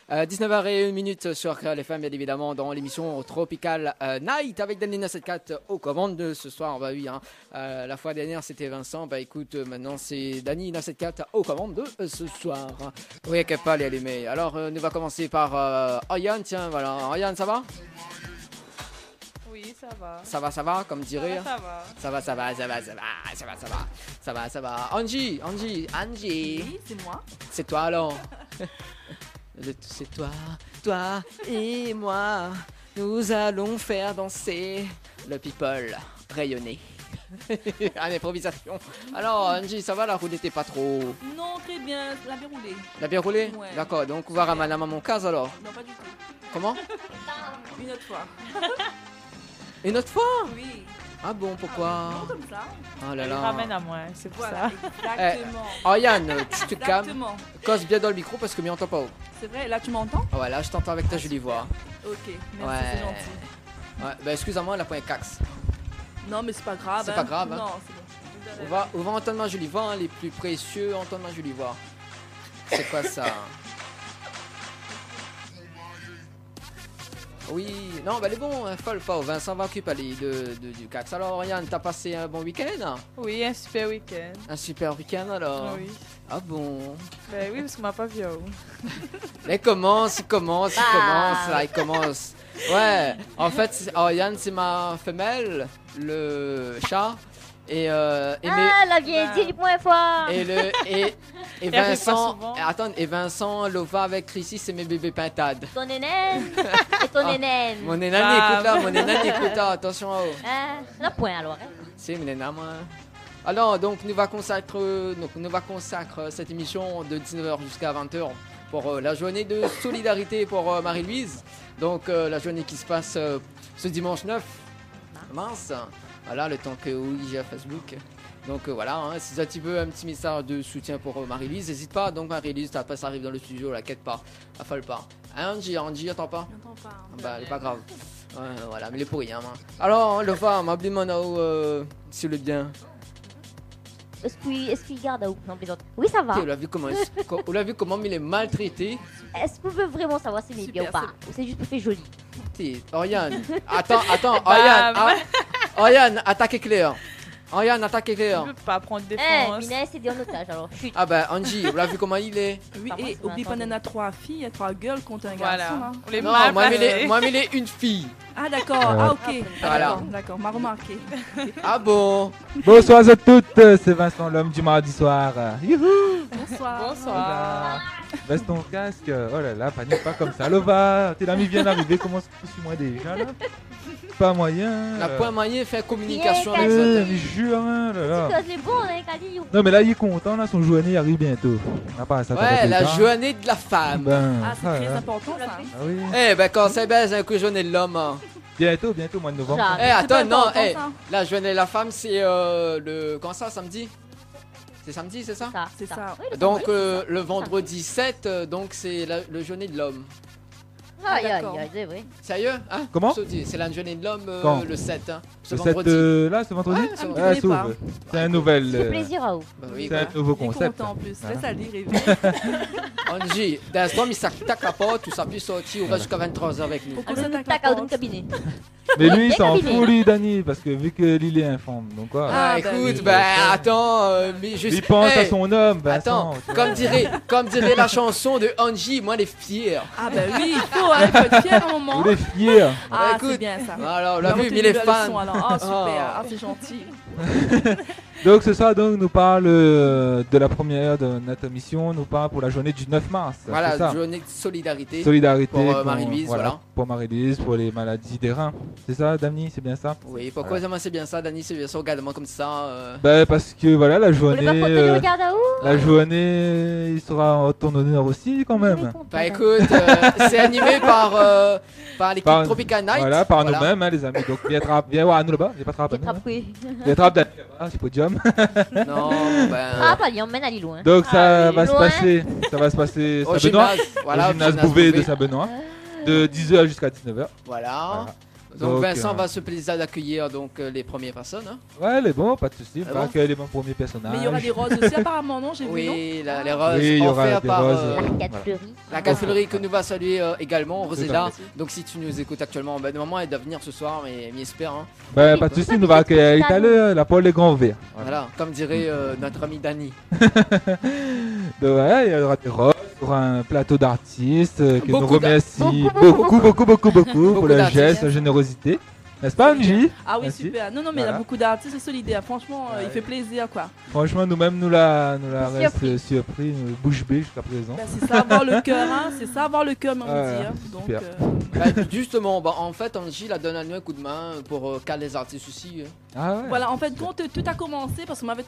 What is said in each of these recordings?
19h01 sur Créole FM, bien évidemment, dans l'émission Tropical Night avec Danny 974 aux commandes de ce soir. Bah oui, hein, la fois dernière c'était Vincent. Bah écoute, maintenant c'est Danny 974 aux commandes de ce soir. Oui, qu'elle pas les allumés. Alors, nous va commencer par Oriane. Tiens, voilà. Oriane, ça va? Oui, ça va. Ça va, comme dirait. Ça va. Ça va. Angie. Oui, c'est moi. C'est toi alors. C'est toi et moi. Nous allons faire danser le people rayonner. À l'improvisation. Alors Angie, ça va, la roue n'était pas trop. Non, très bien, la bien roulé. La bien roulée? Ouais. D'accord, donc on va ramener à mon cas alors. Non, pas du tout. Comment? Une autre fois. Une autre fois? Oui. Ah bon, pourquoi? Non, comme ça. Oh là Elle là. ramène à moi, c'est pour Voilà, ça. exactement. Oriane, tu te calmes. Exactement. Cause bien dans le micro parce que m'y entends pas. C'est vrai, là tu m'entends? Ah ouais, là je t'entends avec ta jolie voix. Ok, merci, Ouais. c'est gentil. Ouais, bah excuse-moi, la point cax. Non, mais c'est pas grave. C'est pas grave, hein. Non, c'est bon. On va entendre ma jolie voix, hein, les plus précieux entendre ma jolie voix. C'est quoi ça? Oui, non, bah elle est bon, hein, folle pas. Vincent va occuper du cax. Alors, Oriane, t'as passé un bon week-end? Oui, un super week-end. Un super week-end alors? Oui. Ah bon? Ben oui, parce qu'on m'a pas vu. Mais il commence, là, il commence. Ouais, en fait, Oriane, c'est ma femelle, le chat. Et la vieille dit point fort. et Elle fait pas Vincent, souvent. attends, et Vincent, Lova avec Chrissy, c'est mes bébés pintades. Ton nénène et ton nénène. Mon nénane, écoute là, mon nénane, écoute là, attention à eux. Le point alors. Hein. C'est mon nénane, moi. Alors, donc, nous va consacrer cette émission de 19h jusqu'à 20h pour la journée de solidarité pour Marie-Louise. Donc, la journée qui se passe ce dimanche 9 mars. Voilà, le temps que oui, j'ai à Facebook. Donc voilà, hein, si tu veux un petit message de soutien pour Marie-Lise, n'hésite pas. Donc Marie-Lise, ta passe arrive dans le studio, l'inquiète pas, affole pas. Hein, Angie, attends pas? J'entends pas. Bah, c'est pas grave. Ouais, voilà, mais il est pour rien. Hein. Alors, le femme, appelez-moi s'il est bien. Est-ce qu'il garde où? Non, plaisante. Oui, ça va. On l'a vu comment il est maltraité. Est-ce que vous pouvez vraiment savoir si c'est bien ou pas? Ou c'est juste pour faire joli? Oriane, attends, Oriane, attaque éclair. Oriane, attaque éclair. Je veux pas prendre défense. Mina c'est dit en otage alors. Chut. Ah bah Angie, vous l'avez vu comment il est? Oui, Par contre, et c'est oublie pas, entendu. il y en a 3 filles, il y a 3 girls contre un garçon. Voilà. Hein. On les Non, mal moi placés. il est une fille. Ah d'accord, ah ok. Voilà. D'accord, m'a remarqué. Ah bon? Bonsoir à toutes, c'est Vincent l'homme du mardi soir. Youhou! Bonsoir. Bonsoir. Baisse ton casque, oh là là, panique pas comme ça. Lova, tes amis viennent d'arriver, comment sur moi déjà là? Pas moyen. La point moyen fait communication avec Bien, ça. Je jure, hein, là là. C'est bon, hein, Kali. Non mais là il est content, là, son journée arrive bientôt. On a pas ça. Ouais, la journée de la femme. Ben, Ah, c'est très important ça. Ah oui. Eh ben quand c'est baise un coup journée de l'homme. Hein. Bientôt, mois de novembre. Genre. Eh attends, non, important, eh, ça. la journée de la femme c'est le... Quand ça, samedi? C'est samedi, c'est ça? C'est ça. Oui, Donc le vendredi 7, donc c'est le journée de l'homme. Aïe, aïe, d'accord. aïe, c'est vrai. Sérieux? Hein? Comment? C'est la journée de l'homme Quand? le 7, hein, ce Ce vendredi. là, ce vendredi? Ouais, Ah, mais Ah, je connais pas. s'ouvre. C'est un nouvel. C'est plaisir à vous. Bah oui, C'est un bah. nouveau Il est concept. content en plus. Voilà. Laisse aller, Révi. Angie, d'instant, il s'attaque la porte, tout ça peut sortir, on va jusqu'à 23h avec nous. Pourquoi On ça nous t'a tac à un cabinet. Mais lui, il Bien s'en cabinet. fout, lui, Dani, parce que vu que Lily est informe, donc quoi. Ah, Ah, bah écoute, oui. bah attends, mais je Il pense Hey, à son homme, Vincent. Attends, tu vois. comme dirait la chanson de Angie, moi les fiers. Ah bah oui, il faut être fier un moment. Vous êtes fiers. Ah, Écoute, c'est bien ça. Alors, on l'a vu, retenu mais les la fans. leçon, alors. Ah super, Oh. ah c'est gentil. Donc ce soir, donc, nous parle de la première de notre émission, nous parle pour la journée du 9 mars. Voilà, c'est ça. journée de solidarité. Solidarité pour Marie-Louise, voilà. Pour Marie-Louise, pour les maladies des reins. C'est ça, Damni, c'est bien ça? Oui, pourquoi moi c'est bien ça, Dani, c'est bien ça, regarde-moi comme ça. Bah parce que voilà, la Vous voulez pas journée, qu'on te le regarde à où? la journée, il sera en ton honneur aussi quand même. Bah écoute, c'est animé par l'équipe Par- Tropical Night. Voilà, par nous-mêmes, hein, les amis. Donc viens voir à nous là-bas, viens pas attraper. Viens attraper Dani, c'est podium. Non, ben. Ah, pas lui, on mène à lui loin. Donc ça Ah, va se loin. passer, Au Saint-Benoît, gymnase, voilà, au gymnase gymnase Bouvet de Bouvet. Saint-Benoît, de 10h jusqu'à 19h. Voilà. Donc Vincent va se plaisir d'accueillir donc les premières personnes. Hein. Ouais, les bons, pas de soucis. Ah On va bon accueillir les bons premiers personnages. Mais il y aura des roses aussi, apparemment, non? J'ai vu, non? Oui, les roses Oui, il y aura offertes des par roses. La 4 fleurie. la caféterie que nous va saluer également, Rosella. à Donc si tu nous écoutes actuellement, ben, normalement elle doit venir ce soir, mais j'espère. Hein. Bah, pas de soucis, nous va accueillir tout à l'heure la Paul les grands verts. Voilà, comme dirait notre ami Dani. Donc, ouais, il y aura des roses, il y aura un plateau d'artistes qui nous Beaucoup remercie beaucoup pour le d'artistes. geste, la générosité. N'est-ce pas, Angie? Ah oui, Merci. super. Non, mais il y a Voilà. beaucoup d'artistes, c'est solidaire. Franchement, il Ouais. fait plaisir, quoi. Franchement, nous-mêmes, nous la reste Surpris. surpris, nous, bouche bée jusqu'à présent. Ben, c'est ça, avoir le cœur, hein. C'est ça, avoir le cœur, même, on Ouais, dit. Hein. Donc, super. Bah, justement, bah, en fait, Angie la donne à nous un coup de main pour caler les artistes aussi. Ah ouais? voilà, en fait, compte, tout a commencé parce qu'on m'avait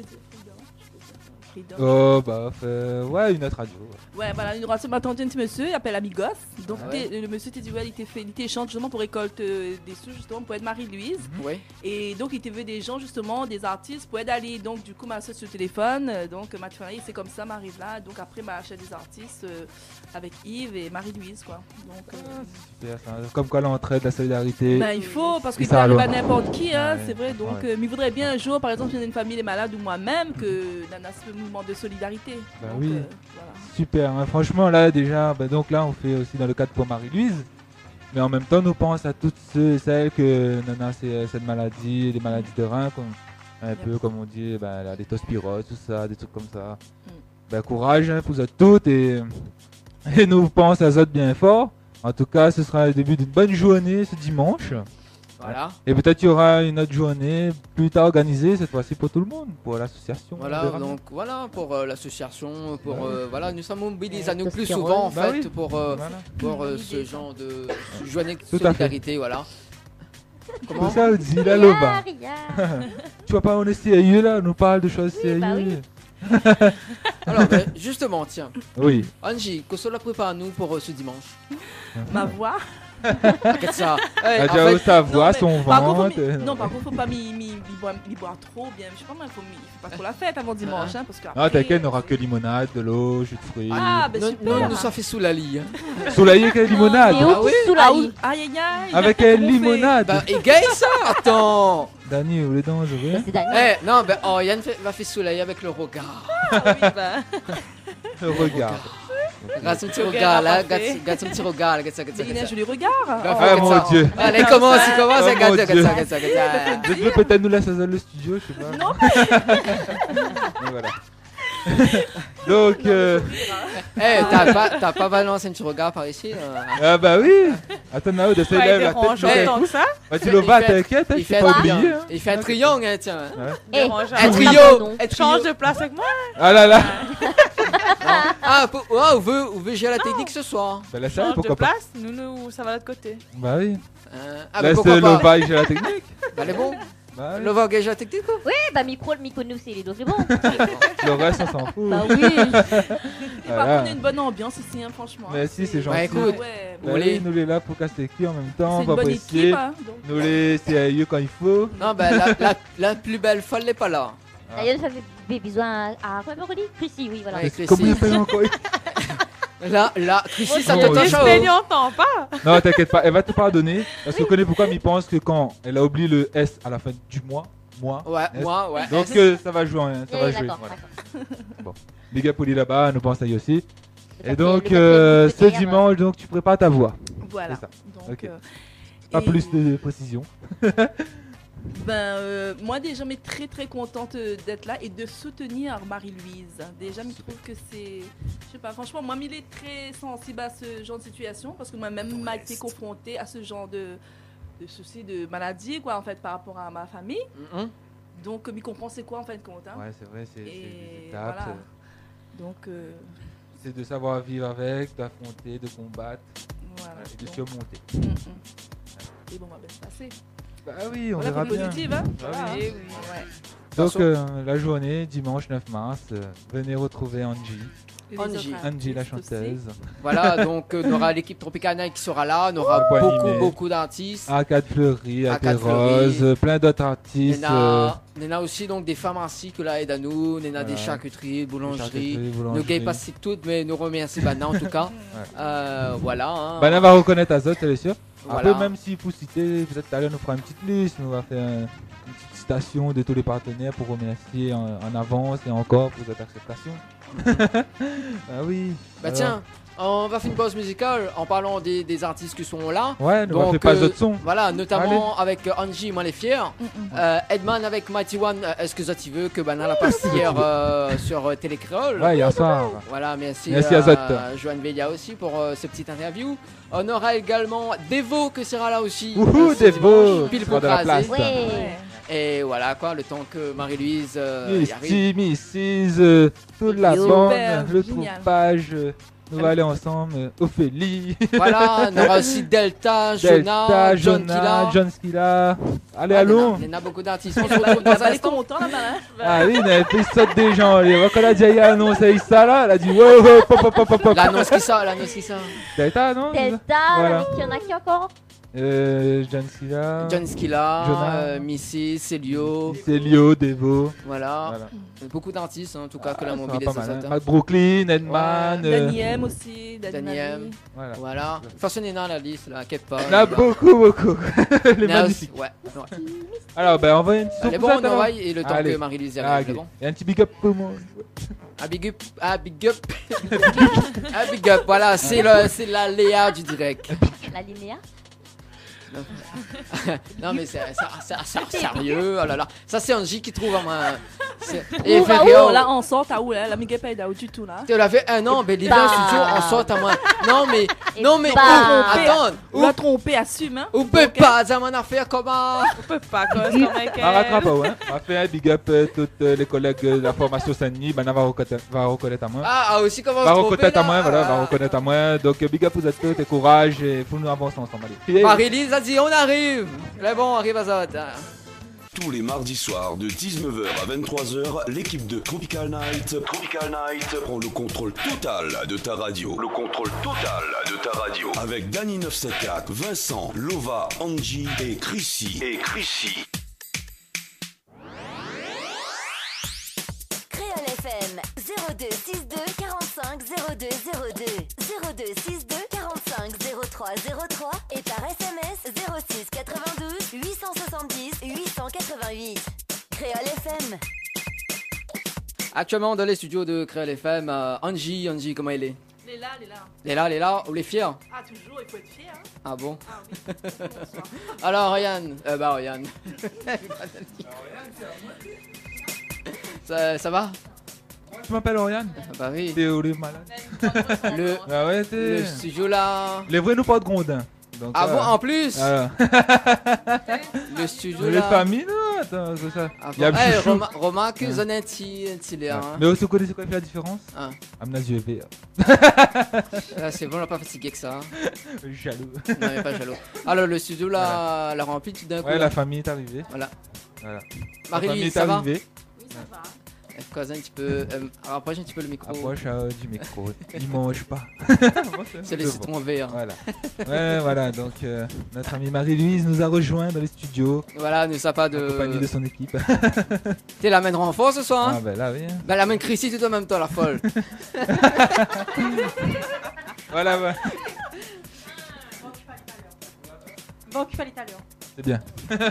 Oh, bah, ouais, une autre radio. Ouais. Ouais, voilà, une relation m'a tendu un petit monsieur, il appelle Amigos. Donc, Ah ouais. le monsieur t'a dit, ouais, il était chanté justement pour récolter des sous, justement, pour être Marie-Louise. Ouais. Et donc, il te veut des gens, justement, des artistes pour aider à aller. Donc, du coup, m'a sur le téléphone. Donc, m'a dit, c'est comme ça, m'arrive là. Donc, après, m'a acheté des artistes avec Yves et Marie-Louise, quoi. Donc, Super, ça. Comme quoi l'entraide, la solidarité. ben, il faut, parce Et qu'il ça, peut arriver à alors. n'importe qui, hein, Ouais, c'est vrai. Donc, ouais. mais il voudrait bien un jour, par exemple, si on a une famille est malade ou moi-même, que Nana se fait un mouvement de solidarité. Bah Donc, oui. voilà. Super, hein. Franchement là déjà, bah, donc là on fait aussi dans le cadre pour Marie-Louise, mais en même temps nous pensons à toutes ceux et celles que Nana c'est cette maladie, les maladies de rein, un peu comme on dit, bah, la leptospirose, tout ça, des trucs comme ça. Bah, courage hein, pour vous toutes et nous pensons à vous bien fort. En tout cas ce sera le début d'une bonne journée ce dimanche. Voilà. Et peut-être il y aura une autre journée plus tard organisée, cette fois-ci pour tout le monde, pour l'association. Voilà, de Rameau. donc voilà pour l'association, pour Ouais. voilà, nous sommes mobilisés à nous plus Leptospirose. souvent en Bah fait oui. pour Voilà. ce genre de journée de Tout à fait. solidarité, voilà. Comment Pour ça, on dit la loba. Rien. Tu vois pas, on est sérieux là, on nous parle de choses Oui, bah sérieuses. Alors ben, justement, tiens, Oui. Angie, que cela prépare nous pour ce dimanche. Ma voix. Qu'est-ce ça Elle en a fait, déjà sa voix, mais son par contre, ventre. non, par contre, faut pas m'y boire trop bien. Je sais pas, moi, il faut pas trop la fête avant dimanche, hein, parce que. Non, t'inquiète, il n'aura que limonade, de l'eau, jus de fruits. Ah, ben non, super. non, nous ça fait sous la lie. Hein. Soleil avec limonade. Et au oui. sous la vie. Aïe, aïe, aïe. Avec Comment une on fait limonade. Bah, égaye ça, attends. Dani, vous les dents, je veux. C'est Daniel. Eh, non, ben, oh, Yann va faire soleil avec le regard. Ah oui, ben. Regarde. Regarde son petit Regarde regard là, parfait. regarde son petit regard là, regarde ça, regarde ça, Il a un regarde ça. joli regard. Bah, Oh. Ah, regarde mon ça. Dieu. Allez, commence, ça. commence, Oh, regarde mon ça, Dieu. regarde ça, regarde ça. Vous devez peut-être nous laisser dans le studio, je sais pas. Non. Et voilà. Donc, Eh, t'as pas balancé un petit regard par ici ah bah oui. Attends, Nao, de Ouais, lève la dérangeant tête. tant que ça. Bah, tu le vas, Il fait- t'inquiète, hein, Il je fait t'ai pas un oublié. triangle. hein. Il fait un triangle, hein, tiens. Eh, Dérangeant. Un on trio. abandonne. Un Change trio. de place avec moi. Ah là là. Ah, on veut gérer la technique ce soir. Bah, la salle, Change de pourquoi pas. place. Nous, ça va de l'autre côté. Bah oui. Ah, bah Laisse pourquoi le pas. bail, j'ai la technique. Bah, elle est bon. Bah oui. Le va engager la technique quoi. Eh, bah, micro nous, c'est les dos, c'est bon. Le reste, on s'en fout. Bah oui. Et par Voilà. contre, on a une bonne ambiance ici, hein, franchement. Mais si, c'est Bah, gentil. écoute. Ouais, Bah Allez. oui, nous les là pour casser les culs en même temps, c'est on une va bonne apprécier. équipe. Hein, donc. Nous les sérieux quand il faut. Non, bah la plus belle folle n'est pas là. D'ailleurs, ça fait des bisous à comment on dit Chrissy, oui, voilà. Ouais, Comment il Chrissy. s'appelle encore Là, Chrissy, ça Oh, te oui. touche T'es à haut. plaignant, t'en pas. Non, t'inquiète pas, elle va te pardonner. Parce que connais pourquoi, mais il pense que quand elle a oublié le S à la fin du mois, Ouais, S. moi, ouais. Donc ça va jouer, hein, ça Eh, va jouer. d'accord, Voilà. d'accord. Big up Oli là-bas, nous pensons à lui aussi. Le Et donc papier, le ce papier, dimanche, donc tu prépares ta voix. Voilà. C'est ça. Donc, Ok. Pas et- plus de précision. Moi déjà, mais très très contente d'être là et de soutenir Marie-Louise. Déjà, je trouve que c'est, je sais pas, franchement, moi, il est très sensible à ce genre de situation parce que moi-même m'a été confrontée à ce genre de soucis, de maladie, quoi, en fait, par rapport à ma famille. Mhm. Donc, il comprend c'est quoi en fin de compte. Hein. Ouais, c'est vrai, c'est des Et étapes. voilà. Donc, C'est de savoir vivre avec, d'affronter, de combattre voilà. et de Donc, surmonter. Et bon, on va bien se passer. Bah oui, on Voilà, verra faut bien. positive, hein. Bah Voilà. Eh oui. Ouais. Donc Attention. la journée, dimanche 9 mars, venez retrouver Angie. Et les Angie. autres Angie la artistes aussi. chanteuse. Voilà, donc on aura l'équipe Tropicana qui sera là, on aura Pour animer. beaucoup d'artistes. Arcade Fleury, Arcade Arcade Rose, Fleury. plein d'autres artistes. Nena aussi donc des pharmacies que là aident à nous, Nena des Voilà. charcuteries, boulangeries. charcuterie, Ne boulangerie. gagne pas toutes, mais nous remercie Bana en tout cas. Voilà. Hein. Bana va reconnaître Azot, elle est sûre. Voilà. Après, même s'il faut citer, peut-être tout à l'heure, nous fera une petite liste, nous va faire une petite citation de tous les partenaires pour remercier en avance et encore pour cette acceptation. Ah oui. Bah alors. tiens, on va faire une pause musicale en parlant des artistes qui sont là. Ouais, nous va Donc, faire pas d'autres sons. Voilà, notamment avec Angie, moi les fiers. Edman avec Mighty One, est-ce que ça tu veux que Banana passe hier sur Télécréole. Ouais, hier soir. Voilà, merci Merci à Zot. Joanne Veilla aussi pour ce petit interview. On aura également Devo qui sera là aussi. Wouhou, ce Devo, dimanche, pile tu pour seras de la craser. place. Ouais. Et voilà quoi, le temps que Marie-Louise y arrive. Mrs, toute la Yo. bande, Super, le génial. troupage, nous allons aller ensemble, Ophélie, Voilà, on aura aussi Delta, Jonah, Delta, John Jonah, Killa. John Skilla. Allez, Ah, allons. Il y en a beaucoup d'artistes. On se retrouve dans un Elle est instant. contente là-bas. Hein. Ah oui, mais puis saute des gens. Allez, quand elle a dit elle a annoncé ça là, elle a dit wow, wow, pop, pop, pop, pop, pop. L'annonce qui sort, l'annonce qui sort. Delta, non? Delta, Voilà. il y en a qui encore? John Skilla, John Skilla, Jonah. Missy, Célio, Célio, Devo. voilà. Voilà. Beaucoup d'artistes en tout cas que la Ça va mobilité pas mal, saute. hein. Matt Brooklyn, Edman. Danny M aussi. Danny M. Voilà. Voilà. De toute façon, il y en a la liste là, Kepa. Il y en a beaucoup, beaucoup. Les Il y en a magnifiques. aussi- Ouais. ouais. Alors, ben, on va une petite Allez, bon, on envoie et le temps Allez. que Marie-Louise y Ah, arrive. ok. c'est bon. Et un petit big up pour moi. Ah, big up. Ah, big up. Ah, big up. Voilà, c'est la Léa du direct. La linéa? Non, mais c'est sérieux. Oh là là. Ça, c'est Angie qui trouve à moi. Et Et Ferrio. là, on sort à où là? La migue pas où du tout là. Tu l'avais un an, ben l'hiver, Bah. studio, on sort à moi. Non, mais. Non, mais. Bah. Attends. On l'a trompé, assume hein. On peut pas, ça m'en a fait comment. On peut pas, quoi. C'est comme avec. On rattrape pas, ouais. On va faire un big up toutes les collègues de la formation Saint-Denis. Ben, on va reconnaître à moi. Ah, aussi comment Va on se reconnaître à trompait, moi, là. voilà, va reconnaître à moi. Donc, big up vous êtes tous, et courage, et faut nous avancer ensemble. Allez. Marie-Lise a dit on arrive. Là bon, on arrive à ça. Tous les mardis soirs de 19h à 23h, l'équipe de Tropical Night prend le contrôle total de ta radio. Le contrôle total de ta radio. Avec Dany 974, Vincent, Lova, Angie et Chrissy. Créole FM 02 62 45 02 02 02 62 45 03 03 et par SMS 06 92 870 888. Créole FM. Actuellement dans les studios de Créole FM, Angie, comment elle est? Elle est là. Elle est là, on les fiers. Ah, toujours, il faut être fier. Hein. Ah bon? Ah oui. Bonsoir. Alors Ryan, Ryan. Ça va? Tu m'appelles Oriane? Bah oui. T'es où les malades? Le, Ah ouais, le t'es. studio là. Les vrais nous pas de grondins. Donc, Ah bon, en plus? voilà. Le studio Les là. familles, non, attends, c'est ça. Ah Il y a bon. Eh, Chouchou. remarque, Ouais. Zanetti, l'air. Hein. Mais aussi, vous connaissez quoi fait la différence? Ah. Amna Vert. Ah, c'est bon, on l'a pas fatigué que ça. Hein. Jaloux. Non, mais pas jaloux. Alors le studio là, l'a rempli tout d'un coup. Ouais, là. la famille est arrivée. Voilà. Voilà. La Marie-Louise, famille est ça va? arrivée. Oui, ça va. Cousin, tu peux rapprocher un petit peu le micro. Approche du micro. Il mange pas. C'est le citron vert. Voilà. Ouais, voilà. Donc, notre amie Marie-Louise nous a rejoint dans les studios. Voilà, ne sais pas En compagnie de de. son équipe. T'es la main renfort ce soir, hein? Ah, ben là, oui. Bah la main Chrissy tout en même temps, la folle. Voilà, ouais. Bon, qu'il fallait l'italien. C'est bien.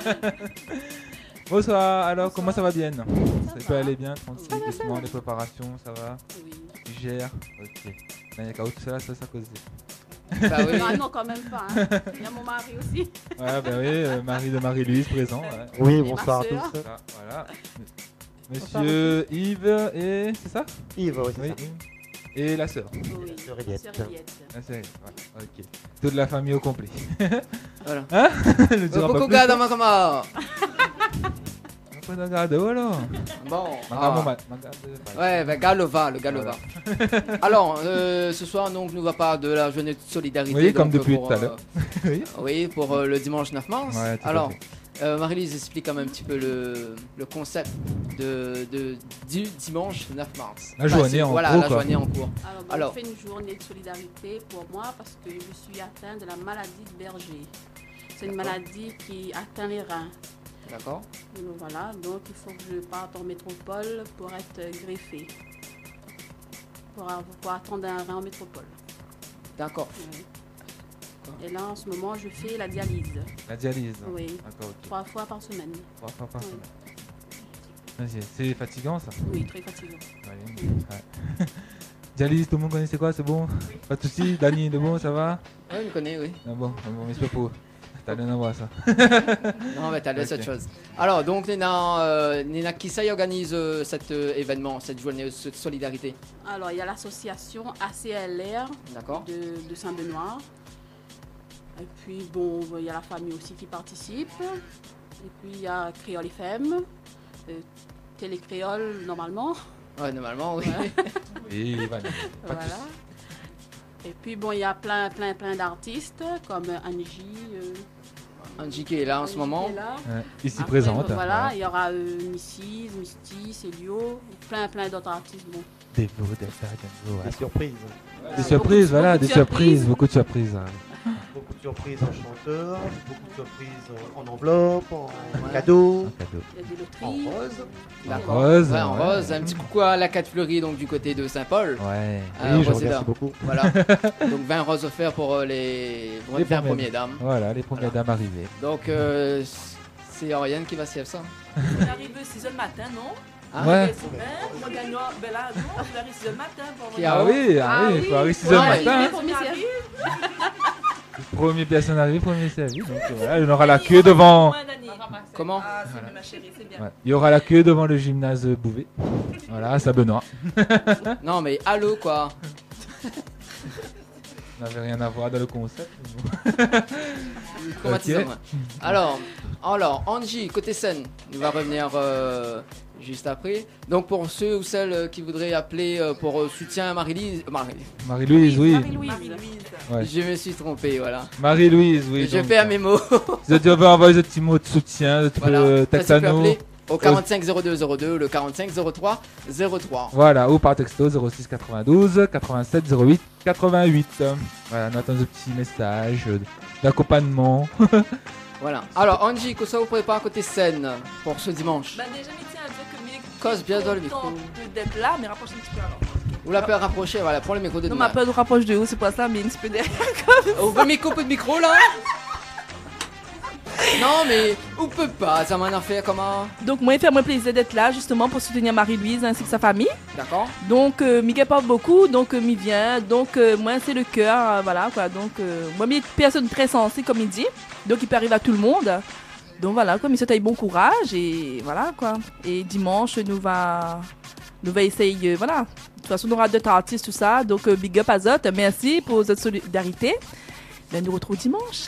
Bonsoir. Alors, comment ça va bien? Ça peut aller bien, tranquille, doucement, les préparations, ça va? Oui. Tu gères? Ok. Il y a qu'à tout ça, ça cause. Bah oui. Non, non, quand même pas. Hein. Il y a mon mari aussi. Ouais, bah oui, mari de Marie-Louise présent. Ouais. Oui, Et bonsoir à ma sœur. tous. Ah, voilà. Monsieur Yves et. C'est ça? Yves, oui, c'est Oui. ça. Yves. Et la sœur. Oui. Sœur Eliette. Sœur Eliette. La sœur. Ouais, ok. Toute la famille au complet. Voilà. Hein? Ne dira pas Beaucoup plus. de gars dans ma camarade. On peut regarder, voilà. Bon. Regarde, Ouais, bah Galova, le Galova. Alors, ce soir, donc, nous va pas de la journée de solidarité. Oui, comme donc, depuis pour, tout à l'heure. Oui. Oui, pour le dimanche 9 mars. Ouais, tout à Alors, fait. Marie-Lise explique quand même un petit peu le concept du dimanche 9 mars. La journée c'est- en voilà, cours, la quoi. journée en cours. Alors. On fait une journée de solidarité pour moi parce que je suis atteinte de la maladie de Berger. C'est une maladie qui atteint les reins. D'accord. Donc, voilà, donc il faut que je parte en métropole pour être greffée. Pour attendre un rein en métropole. D'accord. Oui. D'accord. Et là, en ce moment, je fais la dialyse. La dialyse. Oui, D'accord, ok. 3 fois par semaine. 3 fois par Oui. semaine. Vas-y, c'est fatigant ça. Oui, très fatigant. Ouais. Dialyse, tout le monde connaît c'est quoi, c'est bon? Pas de soucis, Dani, de bon, ça va? Oui, je connais, oui. Bon, mais c'est pas pour. T'as rien à voir ça. Non, mais t'as laissé Ok. autre chose. Alors, donc, Nena, qui ça y organise cet événement, cette journée de solidarité? Alors, il y a l'association ACLR D'accord. de Saint-Benoît. Et puis, bon, il y a la famille aussi qui participe. Et puis, il y a Créole FM, Télé Créole, normalement. Ouais, normalement, oui. Voilà. Et voilà. Pas de Voilà. soucis. Et puis, bon, il y a plein d'artistes comme Angie. Angie qui est là en ce moment. Qui est là. Ouais, ici Après, présente. Voilà, ouais. il y aura Mrs, Misty, Célio, plein d'autres artistes. Bon. Des veaux, des sacs, des veaux, ouais. Des surprises. Des surprises, Beaucoup voilà, de des surprises. surprises, beaucoup de surprises. hein. Beaucoup de surprises en chanteur, beaucoup de surprises en enveloppe, en cadeau, Un cadeau. Il y a des en loteries. rose. D'accord. Rose, Ouais, en ouais. rose. Un petit coucou à la 4 fleurie, donc du côté de Saint-Paul. Ouais. Oui, je Roseda. remercie beaucoup. Voilà. Donc 20 roses offerts pour les 20 premières. premières dames. Voilà, les premières Voilà. dames arrivées. Donc c'est Oriane qui va se faire ça. On arrive 6h le matin, non? Hein? Ouais. On va gagner. Ben là, non, on arrive 6h le matin. Pour Qui Ah oui, il faut arriver 6h Ouais, du matin. hein. Premier service. Premier personne arrivée, premier servi. Donc voilà, il y aura la queue devant. Comment? Ah, c'est bien, ma chérie, c'est bien. Ouais. Il y aura la queue devant le gymnase Bouvet. Voilà, à Saint-Benoît. Non mais allô quoi. Ça n'avait rien à voir dans le concept. Traumatisant, Ok. ouais. Alors, Angie, côté scène, nous va revenir juste après. Donc pour ceux ou celles qui voudraient appeler pour soutien à Marie-Lise, Marie-Louise, oui. Marie-Louise. Ouais. je me suis trompé, voilà. Marie-Louise, oui. je donc, fais à mes mots. Si tu veux envoyer ce petit mot de soutien, tu Voilà. peux Ça, texter à tu peux nous. appeler au 45 02 02, le 45 03 03. Voilà, ou par texto 06 92 87 08 88. Voilà, on attend ce petit message d'accompagnement. Voilà. Alors Angie, que ça vous prépare côté scène pour ce dimanche? Ben déjà, mais tiens à dire que mes Cause bien dans le micro. contente d'être là, mais rapproche un petit peu alors. Vous la peur rapprocher, voilà, prends le micro de Non, nous. ma peur de rapproche de haut, c'est pas ça, mais un petit peu derrière. Ouvre le micro, peu de micro là. Non mais on peut pas, ça m'en a fait comment? Donc, moi, il fait moi plaisir d'être là, justement, pour soutenir Marie-Louise ainsi que sa famille. D'accord. Donc, Miguel porte beaucoup, donc m'y vient. Donc, moi, c'est le cœur, voilà, quoi. Donc, moi, il est une personne très sensée, comme il dit. Donc, il peut arriver à tout le monde. Donc, voilà, quoi, il se taille bon courage, et voilà, quoi. Et dimanche, nous va essayer, voilà. De toute façon, on aura d'autres artistes, tout ça. Donc, big up à Zot, merci pour votre solidarité. Ben, nous retrouvons dimanche.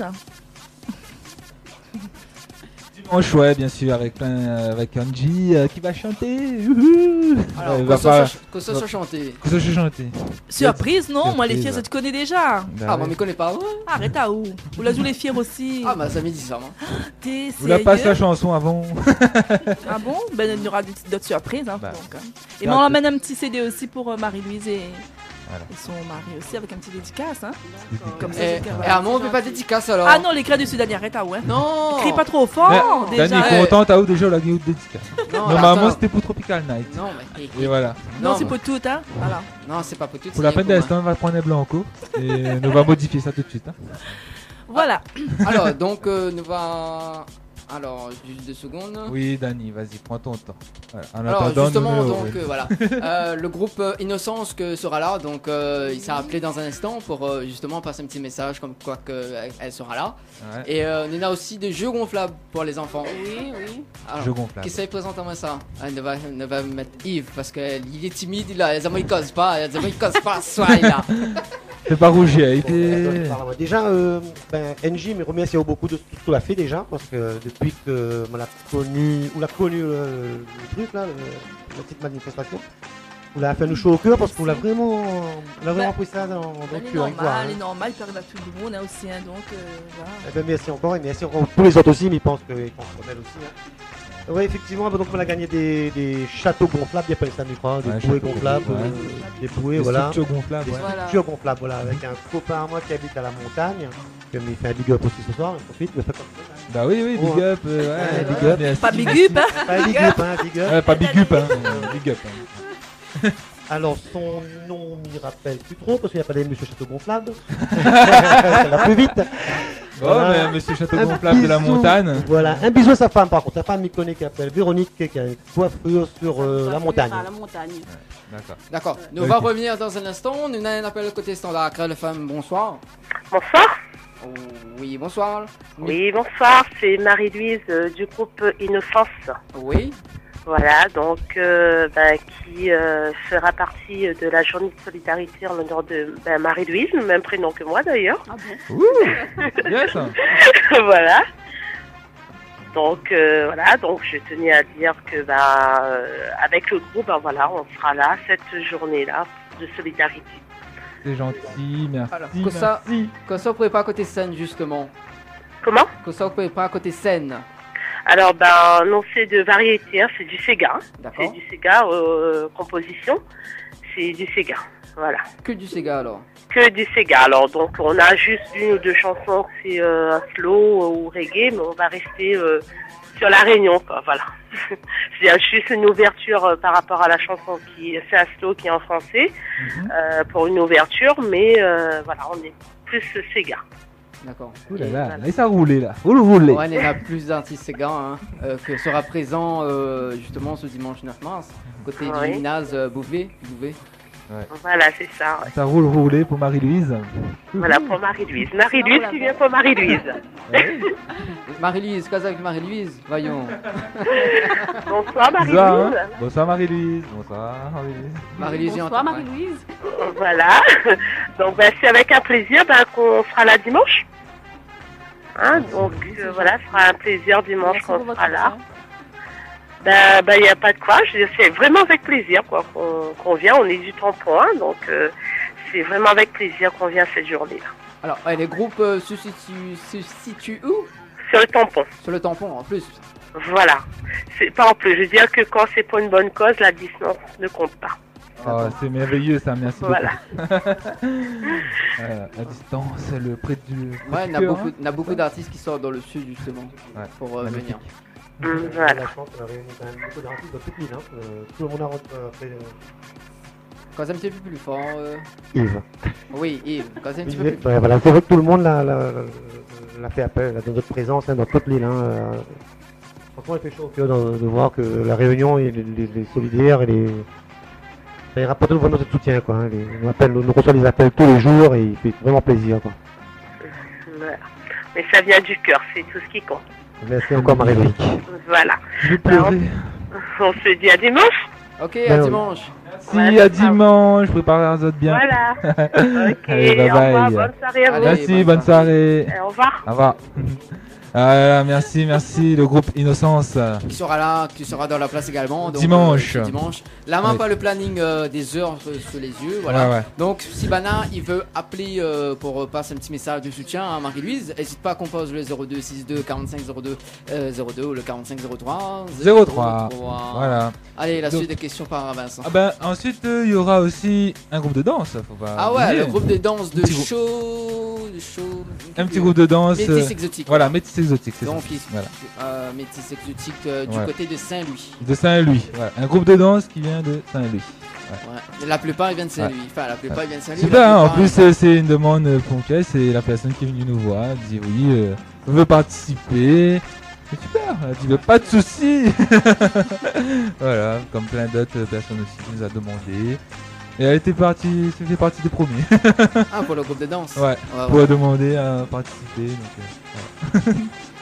Dimanche, ouais, bien sûr, avec Angie qui va chanter. Youhou. Alors, il va que ça soit chanté. Que ça soit chanté. Surprise, non? Moi, les Surprise, filles, je ouais. te connais déjà. Ah, Bah moi, ouais. je me connais pas. Arrête à où? Vous la jouez les filles aussi. Ah, bah, ça me dit ça, moi. T'es Vous la passez la sérieux? chanson avant. Ah bon? Ben, il y aura d'autres surprises. Hein, Bah. donc, hein. C'est Et un on peu- emmène un petit CD aussi pour Marie-Louise et Voilà. son mari aussi, avec un petit dédicace. Hein. Comme ça, Et, je- et à moi, on fait pas de dédicace alors. Ah non, les cris du Sud, arrête à où? Hein. Non. Crie pas trop fort, Mais déjà. Dani est content, t'as où déjà la guillaume dédicace. Non, Normalement, attends. c'était pour Tropical Night. Non, mais. Et voilà. Non, c'est mais- pour tout, hein. Voilà. Non, c'est pas pour tout. Pour la peine d'instant, on va prendre les blanco et on va modifier ça tout de suite. hein. Voilà. Alors, donc, nous va. Alors, juste 2 secondes. Oui, Dani, vas-y, prends ton temps. Voilà. En Alors attendant, justement, numéro, donc oui. voilà, le groupe Innocence que sera là, donc il s'est appelé dans un instant pour justement passer un petit message comme quoi qu'elle sera là. Ouais. Et on a aussi des jeux gonflables pour les enfants. Oui, oui. Alors, Jeu gonflable. qui sait présenter-moi ça? Ne va mettre Yves parce qu'il est timide, il cause pas, ce soir là. Fais pas rougir, il Bon, était. déjà, NJ me remercie beaucoup de tout ce qu'il a fait déjà, parce que depuis que on l'a connu le truc là, la petite manifestation, on l'a fait nous chaud au cœur parce qu'on l'a vraiment pris ça dans le Elle est cœur. quoi, normale, hein. elle est normale, il peut arriver à tout le monde hein, aussi, hein, donc voilà. Eh ben, merci encore et merci encore tous les autres aussi, mais ils pensent qu'ils pensent comme elle aussi. Hein. Oui, effectivement, donc on a gagné des châteaux gonflables, il y a pas ça, je crois, des Ouais, bouées châteaux gonflables, gonflables, des bouées, Des voilà. structures gonflables. Des ouais. Voilà. structures gonflables, voilà, avec un copain à moi qui habite à la montagne, qui me fait un big up aussi ce soir, on profite, me fait comme ça. Bah oui, oui, big Oh, up. Ouais, ouais, big ouais. up. mais Pas si big tu- up, hein. Pas un big up, hein, big up. Ouais, pas big up, hein. Big up. hein. Alors son nom m'y rappelle plus trop parce qu'il n'y a pas des Monsieur Château Gonflable. Ça va plus vite. Oh, mais Monsieur Château Gonflable de la montagne. Voilà, un bisou à sa femme par contre. Sa femme m'y connaît qui s'appelle Véronique qui a une coiffure sur la montagne. À la montagne. D'accord. D'accord. Nous va revenir dans un instant. Nous avons un appel côté standard. Créole FM, bonsoir. Bonsoir. Oh, oui, bonsoir. Oui, bonsoir. C'est Marie-Louise du groupe Innocence. Oui. Voilà, donc qui fera partie de la journée de solidarité en l'honneur de Marie-Louise, le même prénom que moi d'ailleurs. Ah bon? Ouh, yes. Voilà. Donc voilà, donc je tenais à dire que avec le groupe, voilà, on sera là cette journée-là de solidarité. C'est gentil, merci. Alors, merci. que ça, vous pouvez pas côté scène justement. Comment? Que ça, vous pouvez pas côté scène. Alors non, c'est de variété, hein, c'est du Sega. D'accord. C'est du Sega composition, c'est du Sega. Voilà. Que du Sega alors. Que du Sega. Alors donc on a juste une ou deux chansons, c'est un slow ou reggae, mais on va rester sur la Réunion, quoi. Voilà. C'est juste une ouverture par rapport à la chanson c'est un slow qui est en français pour une ouverture, mais voilà, on est plus Sega. D'accord. Ouh là là, laisse ça rouler là. Faut le rouler. Ouais, il y en a plus d'artistes Sega que sera présent justement ce dimanche 9 mars, côté du gymnase Bouvet. Ouais. Voilà, c'est ça. Ouais. Ça roule rouler pour Marie-Louise. Voilà, pour Marie-Louise. Marie-Louise qui vient pour Marie-Louise. Ouais. Marie-Louise, qu'est-ce avec Marie-Louise? Voyons. Bonsoir Marie-Louise. Bonsoir, hein. Bonsoir Marie-Louise. Bonsoir Marie-Louise. Marie-Louise, Bonsoir Marie-Louise. Voilà. Donc c'est avec un plaisir qu'on sera là dimanche. Hein, donc voilà, ce sera un plaisir dimanche qu'on sera là. Il n'y a pas de quoi, c'est vraiment avec plaisir quoi qu'on vient, on est du tampon, hein, donc c'est vraiment avec plaisir qu'on vient cette journée-là. Alors, les groupes se situent où? Sur le tampon. Sur le tampon en plus. Voilà. C'est pas en plus, je veux dire que quand c'est pour une bonne cause, la distance ne compte pas. Oh, c'est merveilleux ça, merci voilà. beaucoup. À distance, le près du. Ouais, il y a beaucoup d'artistes qui sortent dans le sud justement pour venir. Voilà. La chance, on a réuni quand même beaucoup d'artistes dans toute l'île. Tout le monde a rentré. Quand c'est un petit peu plus fort. Yves. Oui, Yves. Quand c'est un petit peu plus fort. Ouais, voilà, c'est vrai que tout le monde l'a fait appel dans notre présence dans toute l'île. Franchement, il fait chaud au cœur de voir que la Réunion est les solidaires et les. Il rapporte vraiment notre soutien. Quoi, on reçoit des appels tous les jours et il fait vraiment plaisir. Quoi. Voilà. Mais ça vient du cœur, c'est tout ce qui compte. Merci encore Marie-Louise. Voilà. Je vais pleurer. On se dit à dimanche. Ok, à dimanche. Si, à dimanche, préparez les autres bien. Voilà. Ok, allez, bye au revoir, bye. bonne soirée à vous. Merci, bonne soirée. Au revoir. Au revoir. Merci, le groupe Innocence. Qui sera là, qui sera dans la place également. Donc, dimanche. Dimanche. La main, pas le planning des heures sous les yeux. Voilà. Ouais. Donc, si Bana, il veut appeler pour passer un petit message de soutien à Marie-Louise, n'hésite pas à composer le 0262 45 02 02 ou le 45 03 03. Voilà. Allez, la suite des questions par Vincent. Ensuite, il y aura aussi un groupe de danse. Faut pas oublier. Le groupe de danse de show. Un petit groupe de danse. Métis exotique. Voilà, Métis exotique, c'est donc, ça. Métis exotique du côté de Saint-Louis. De Saint-Louis, voilà. Un groupe de danse qui vient de Saint-Louis. Ouais. La plupart ils viennent de Saint-Louis. Enfin, la plupart ils viennent de Saint-Louis. Super, en plus, c'est une demande ponctuelle. C'est la personne qui est venue nous voir. Elle dit oui, veut participer. C'est super, elle dit pas de soucis. Voilà, comme plein d'autres personnes aussi qui nous a demandé. Et elle était partie, c'était partie des premiers. Pour le groupe de danse. Ouais, pour demander à participer. Donc,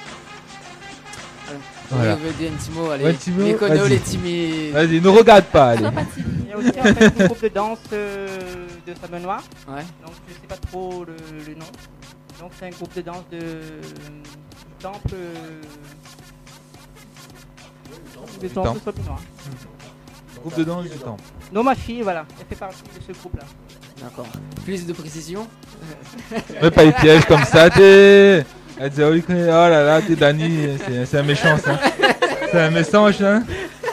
voilà. Je veux dire un petit mot, allez. Ouais, petit mot, les connos, les timides. Vas-y, ne regarde pas, allez. Il y a aussi en fait un groupe de danse de Samenois. Ouais. Donc je sais pas trop le nom. Donc c'est un groupe de danse du temple. Du temple Samenois. Groupe de danse du temple. Non, ma fille, voilà, elle fait partie de ce groupe-là. D'accord. Plus de précision. Mais pas les pièges comme ça, t'es. Elle dit oh là là, t'es Dani, c'est un méchant ça. C'est un message hein.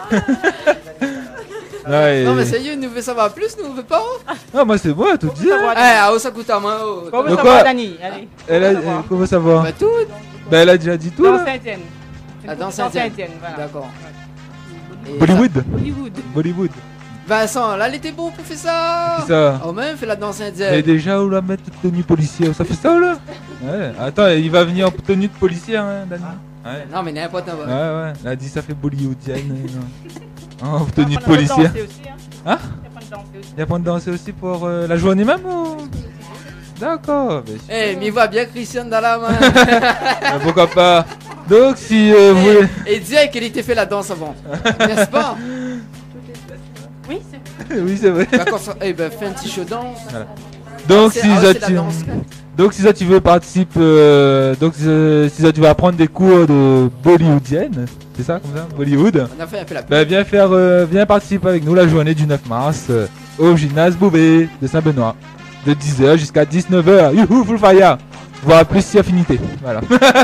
Non mais sérieux, nous veut savoir plus, nous veut pas. Non, moi c'est bon, tout dit. À Osakuta, moi. Comment savoir Dani? Allez. Comment savoir? Bah tout. Bah elle a déjà dit tout. Dans Saint-Étienne. Dans Saint-Étienne, voilà. D'accord. Bollywood. Bollywood. Bollywood. Vincent, là, elle était beau pour faire ça. C'est ça. Oh, même, fait la danse Mais indienne. déjà, où la mettre tenue policière, ça fait ça là? Ouais. Attends, il va venir en tenue de policière, hein, Dani? Ouais. Non, mais n'importe quoi. Ouais. Elle a dit ça fait bollywoodienne. En tenue de policière. Hein? Il y a pas de danser aussi pour la journée même ou... D'accord. Eh, mais il voit bien Christian dans la main. Pourquoi pas? Donc, si vous voulez. Et disait qu'elle était fait la danse avant. N'est-ce pas? Oui, c'est Oui, c'est vrai. D'accord, eh ben, fais un petit show danse. Voilà. Donc, C'est- si ah, ça, c'est la tu... danse. donc, si ça, tu veux participer. Donc, si ça, tu vas apprendre des cours de bollywoodienne. C'est ça, comme ça? Bollywood. On a fait un peu la pub. Bah, viens participer avec nous la journée du 9 mars au gymnase Bouvet de Saint-Benoît. De 10h jusqu'à 19h. Youhou, full fire. Voire plus si affinité. Voilà.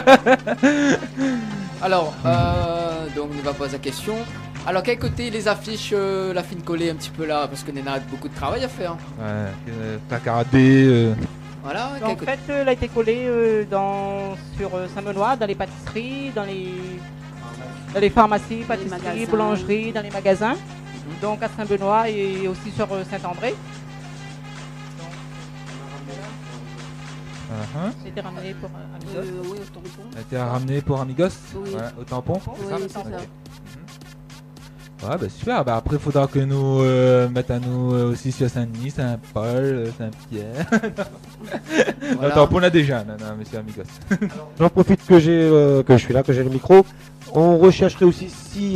Alors, donc on va poser la question. Alors, quel côté les affiches, la fine collée un petit peu là? Parce que Nena a beaucoup de travail à faire. Ouais, placardé. Voilà, En quel côté- fait, elle a été collée sur Saint-Benoît, dans les pâtisseries, dans les pharmacies, pâtisseries, magasins. boulangeries, dans les magasins. Donc à Saint-Benoît et aussi sur Saint-André. C'était ramené pour Amigos. Oui, au tampon. Elle a été ramenée pour Amigos. Oui. Voilà, au tampon. Oui, c'est ça. Ok. Ouais, bah super. Bah après, il faudra que nous mettions à nous aussi sur Saint-Denis, Saint-Paul, Saint-Pierre. Le Voilà. tampon, on a déjà, non, monsieur Amigos. J'en profite que je suis là, que j'ai le micro. On rechercherait aussi si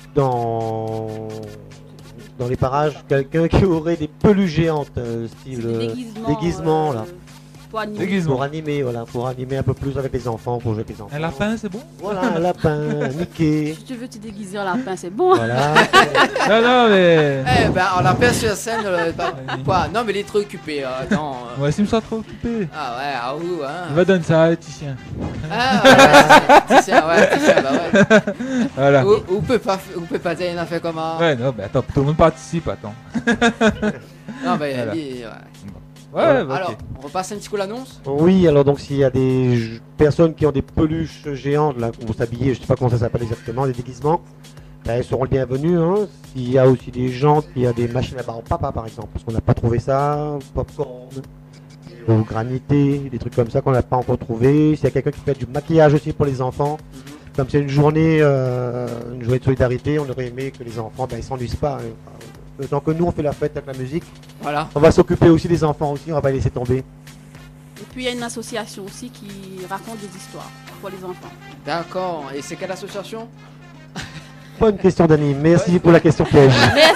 dans les parages quelqu'un qui aurait des peluches géantes, style déguisement là. Pour animer. Déguisement. Pour animer, voilà, pour animer un peu plus avec les enfants, pour jouer avec les enfants. Un lapin, c'est bon? Voilà, un lapin, Mickey. Si tu veux te déguiser en lapin, c'est bon. Voilà. Non, mais. Eh ben, on l'a fait sur scène. Quoi? Non, mais il est trop occupé. Attends. Ouais, s'il me sent trop occupé. Ah ouais, ah ouh, hein. Il va donner ça à Titien. Ah ouais, Titien, bah ouais. Voilà. Ou peut pas dire une affaire comme un. Ouais, non, mais attends, tout le monde participe, attends. Non, mais Voilà. ouais. Ouais, bah, Alors, ok. on repasse un petit coup l'annonce. Oui, alors donc s'il y a des personnes qui ont des peluches géantes là, pour s'habiller, je sais pas comment ça s'appelle exactement, des déguisements, ben, elles seront les bienvenues. Hein. S'il y a aussi des gens qui ont des machines à bar au papa par exemple, parce qu'on n'a pas trouvé ça, popcorn, ou granité, des trucs comme ça qu'on n'a pas encore trouvé. S'il y a quelqu'un qui fait du maquillage aussi pour les enfants, comme c'est une journée de solidarité, on aurait aimé que les enfants ben, ils s'ennuient pas. Hein. Le temps que nous on fait la fête avec la musique, Voilà. on va s'occuper aussi des enfants aussi, on va pas les laisser tomber. Et puis il y a une association aussi qui raconte des histoires pour les enfants. D'accord. Et c'est quelle association? Bonne question Dani, merci pour la question piège.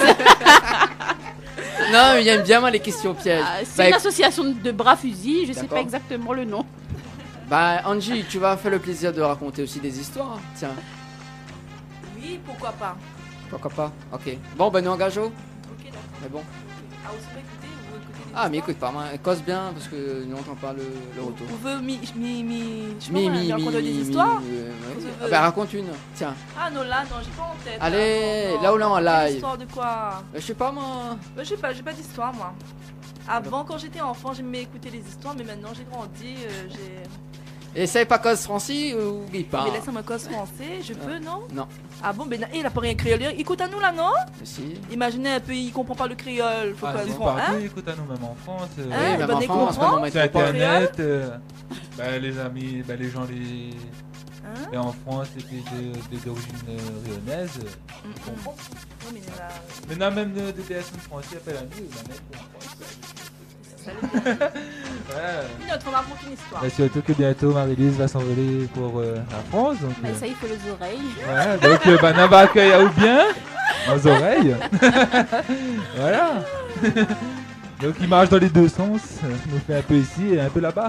Non, mais il aime bien moi les questions pièges. C'est une association de bras fusils, je sais D'accord. pas exactement le nom. Bah, Angie, tu vas faire le plaisir de raconter aussi des histoires. Tiens, Oui, pourquoi pas. pourquoi pas? Ok. Bon, ben nous engageons. Ok, d'accord. Mais bon. Ah, vous pouvez écouter, vous écoutez des Ah, mais histoires écoute pas, moi, cause bien parce que nous n'entendons pas le retour. Vous voulez je sais pas, Mi, raconter des histoires oui. Vous Ah veux- bah, raconte une. Tiens. Ah non, là, non, j'ai pas en tête. Allez, non, là où là, en quelle live. Histoire de quoi? Je sais pas moi. Je sais pas, j'ai pas d'histoire moi. Avant, quand j'étais enfant, j'aimais écouter les histoires, mais maintenant j'ai grandi, j'ai. Et c'est pas cause Francis ou oublie pas. Mais laisse-moi cause français, je peux, non? Non. Ah bon, ben il a pas rien créole. Écoute à nous là, non? Si. Imaginez un peu, il comprend pas le créole. Faut Ah, qu'on c'est comprenne, partout, hein? écoute à nous, même en France. Oui, Hein, même bonne en écoute, France, même en comprends? Sur métropole. internet, bah, les amis, bah, les gens Hein? et en France et d'origine rayonnaise. Ouais, mais là, Maintenant même des personnes françaises appellent à nous, la même ça veut dire. Ouais. Une autre, on va raconter une histoire. Mais surtout que bientôt Marie-Lise va s'envoler pour la France. Donc, Mais ça, il faut les oreilles. ouais, donc Bana va accueillir ou bien aux oreilles. Voilà. Donc il marche dans les deux sens. Il nous fait un peu ici et un peu là-bas.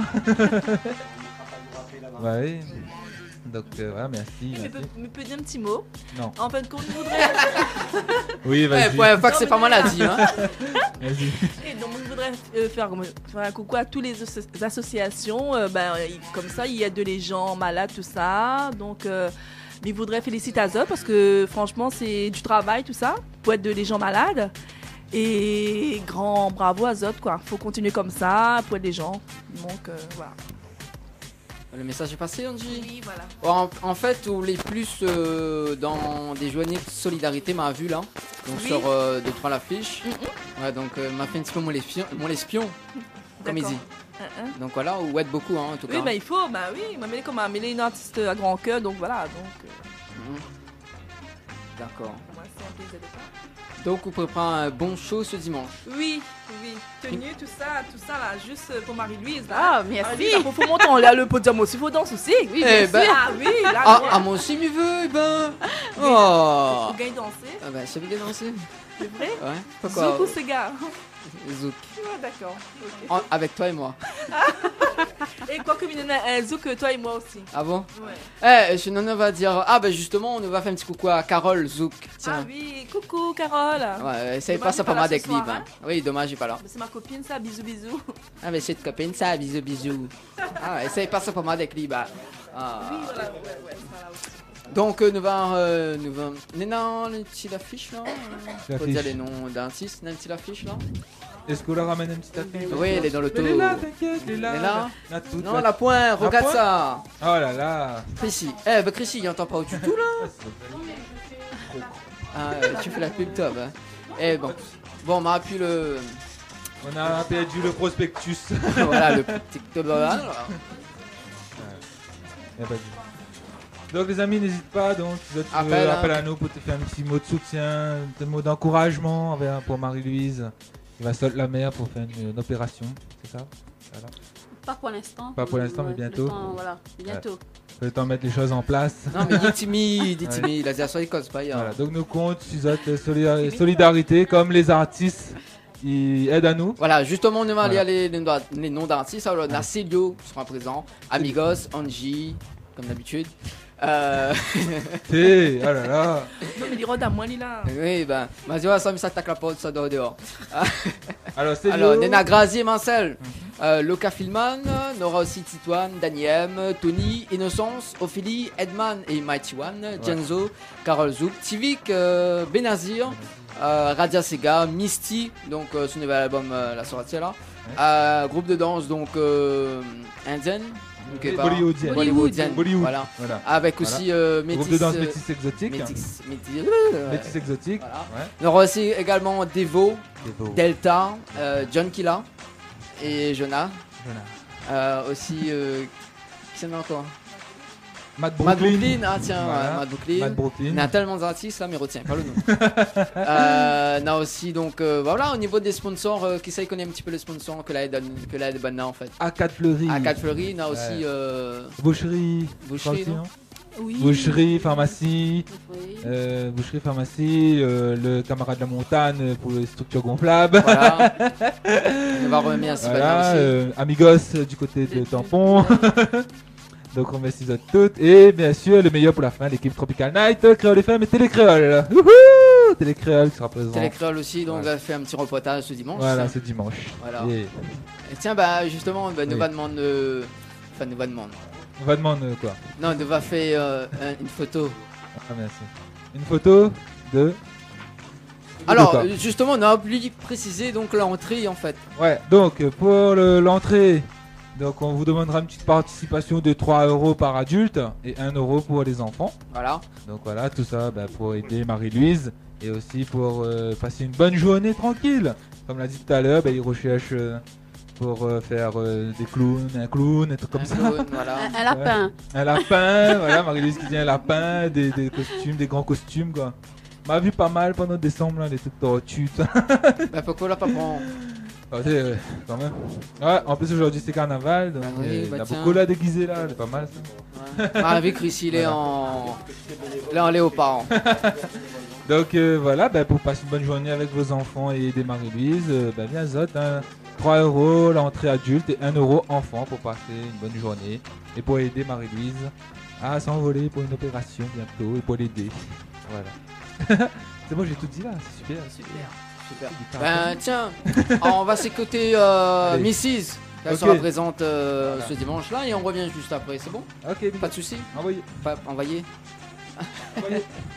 Ouais. Donc voilà, merci. Mais peut dire un petit mot? Non. En fin de compte, je voudrais. Oui, vas-y. Ouais, pour fois que c'est pas moi l'a dit, hein. Vas-y. Et donc, je voudrais faire un coucou à toutes les associations. Comme ça, il aide les gens malades, tout ça. Donc, mais je voudrais féliciter à eux parce que franchement, c'est du travail, tout ça, pour aider les gens malades. Et grand bravo à eux, quoi. Faut continuer comme ça pour aider les gens. Donc, voilà. Le message est passé, Angie. Oui, voilà. En fait, on est plus dans des journées de solidarité, m'a vu là. Donc Oui. sur 2-3 l'affiche. Ouais, donc m'a fait un petit peu mon l'espion, comme il D'accord. dit. Donc voilà, ou aide beaucoup en tout cas. Oui, bah il faut, bah oui, il m'a mêlé comme un mêlé une artiste à grand cœur, donc voilà, donc. D'accord. Moi, c'est un plaisir de faire. Donc vous pouvez prendre un bon show ce dimanche. Oui, oui, tenue, tout ça là, juste pour Marie-Louise. Là. Ah, merci. Marie-Louise, il faut monter, on l'a le podium aussi, il faut danser aussi. Oui, Eh bien ben- sûr. Ah oui, là, Ah, moi aussi, m'y veux, ben. Oh. Faut gagner danser. Ah ben, je savais bien danser. C'est vrai? Ouais. Pourquoi? Zouk ou ces gars? Zouk. Ouais, d'accord. ok. Avec toi et moi. Et quoi que Zouk, toi et moi aussi. Ah bon? Ouais. Eh, Nana va dire. Ah, ben justement, on va faire un petit coucou à Carole Zouk. Ah Tiens. oui, coucou Carole. Ouais, ça Dommage, passe j'ai pas pas mal là avec ce soir, Lib. hein. Oui, dommage, j'ai pas là. Mais c'est ma copine ça, bisous bisous. Ah, mais c'est de copine, ça, bisous, bisous. Ah, ouais, ça passe pas mal avec Lib. Ah. Oui, voilà, ouais, ça là aussi. Donc, nous va. Néna, une petite affiche là. Faut L'affiche. dire les noms d'artistes, une petite affiche là. Est-ce qu'on leur ramène une petite affiche? Oui, elle est dans l'auto. Elle est là, t'inquiète, elle est là. Elle est là. Là, toute, Non, là. la pointe, regarde pointe. ça. Oh là là. Chrissy. Eh, bah Chrissy, il entend pas du tout là. Ah, tu fais la pub top. Hein. Eh bon. Bon, on m'a appuyé le. On a perdu le prospectus. Voilà, le petit top. Y a pas de- Donc les amis, n'hésite pas, donc si tu Appelle, hein. appelle à nous pour te faire un petit mot de soutien, un mot d'encouragement pour Marie-Louise qui va sauter la mer pour faire une opération, c'est ça? Voilà. Pas pour l'instant. Pas pour l'instant, mais bientôt. Le temps, voilà, bientôt. Faut le temps de mettre les choses en place. Non, mais il est timide, il est timide. Il a dit à soi, il cause pas. Voilà, donc nous compte sur notre solidarité, comme les artistes, ils aident à nous. Voilà, justement, on va Voilà. aller les noms d'artistes. Alors, on a Célio qui sera présent, Amigos, Angie, comme d'habitude. Hey, oh là là. Non, mais il rôde à moi, là. Oui, ben, vas-y, ouais, ça t'attaque la porte, ça dehors. Alors, Célio. Alors, Nena Grazier, Marcel, Loka Filman, Nora aussi Titoine, Daniem, Tony, Innocence, Ophélie, Edman et Mighty One, Genzo, Carole Zouk, Tivik, Benazir, Radia Sega, Misty, donc son nouvel album La sortie là. Groupe de danse donc indienne. donc, Bollywoodienne. Bollywoodienne. Bollywood. Voilà. Voilà. Avec Voilà. aussi Métis. Groupe de danse métis exotique. Métis exotique. Voilà. Ouais. On aura aussi également Devo, Devo. Delta, John Killa et Jonah. Jonah. Aussi, qui s'en a encore? Matt Matt Brooklyn. Brooklyn, ah tiens, Voilà. ouais, Matt Brooklyn. Matt Brooklyn. Il y a tellement d'artistes là, mais retiens pas le nom. On a aussi donc, voilà, au niveau des sponsors, qui ça connaît un petit peu les sponsors que la aide bonne en fait. A4 Fleury. A4 Fleury, on a aussi Boucherie. Boucherie, non? Oui. Boucherie, pharmacie. Oui. Boucherie, pharmacie. Le camarade de la montagne pour les structures gonflables. Voilà. On va remercier Voilà, aussi. Amigos du côté de Tampon. Donc on remercie toutes. Et bien sûr, le meilleur pour la fin, l'équipe Tropical Night, Créole FM et Télécréole. Wouhou, Télécréole qui sera présent. Télécréole aussi, donc Voilà. on a fait un petit reportage ce dimanche. Voilà, ce dimanche. Voilà. Et Et tiens, bah justement, bah, nous Oui. va demander. Enfin, nous va demander. on va demander quoi? Non, nous va faire une photo. Ah, merci. Une photo de. Alors, quoi justement, on a oublié de préciser donc l'entrée en fait. Ouais, donc pour l'entrée, donc on vous demandera une petite participation de 3 € par adulte et 1 € pour les enfants. Voilà. Donc voilà, tout ça bah, pour aider Marie-Louise et aussi pour passer une bonne journée tranquille. Comme l'a dit tout à l'heure, bah, ils recherchent pour faire des clowns, un clown, un truc comme ça. Clown, voilà. Un lapin. Ouais. Un lapin, voilà, Marie-Louise qui dit un lapin, des costumes, des grands costumes quoi. M'a vu pas mal pendant décembre là, les trucs tortues. Bah pourquoi là pas prendre? Ah, quand même. Ouais, en plus aujourd'hui c'est carnaval, donc Bah oui, il y bah a tiens. beaucoup là déguisés là, c'est pas mal ça. Ouais. Ah, avec Chris, il est en léopard. Donc voilà, bah, pour passer une bonne journée avec vos enfants et aider Marie-Louise, bah, bien zot, hein, 3 € l'entrée adulte et 1 € enfant pour passer une bonne journée et pour aider Marie-Louise à s'envoler pour une opération bientôt et pour l'aider. Voilà. C'est bon, j'ai tout dit là, c'est super. Super. Super. Ben tiens, on va s'écouter Allez. Mrs. Elle Ok. sera présente Voilà. ce dimanche là et on revient juste après, c'est bon? Ok, Pas de soucis? envoyez. Pas envoyé. Envoyez.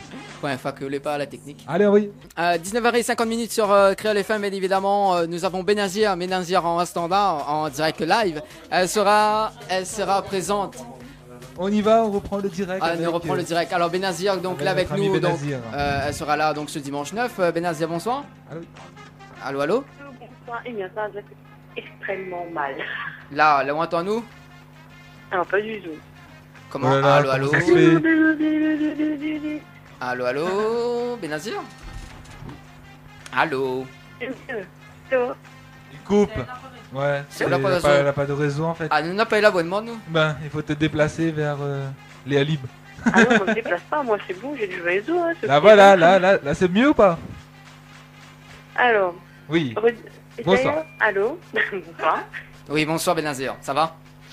Acculé pas à la technique. Allez, oui. 19h50 sur Créole FM, bien évidemment. Nous avons Benazir en standard, en direct live. Elle sera présente. On y va, on reprend le direct. On reprend le direct. Alors Benazir, donc là avec nous, donc, elle sera là donc ce dimanche 9. Benazir, bonsoir. Allô, allô. Bonsoir, il m'entend extrêmement mal. Là, on entend nous? Non, pas du tout. Comment? Oh là là, allô, allô. comment ça se fait Allô, allô, Benazir. Allô. Il coupe. Ouais, elle n'a pas de réseau en fait. Ah, nous n'a pas eu l'abonnement, nous. Ben, il faut te déplacer vers les Alib. Ah non, on me déplace pas, moi c'est bon, j'ai du réseau. Hein, là voilà, là c'est mieux ou pas? Alors. Oui. Bonsoir. Allô. Bonsoir. Oui, bonsoir Benazir, ça va?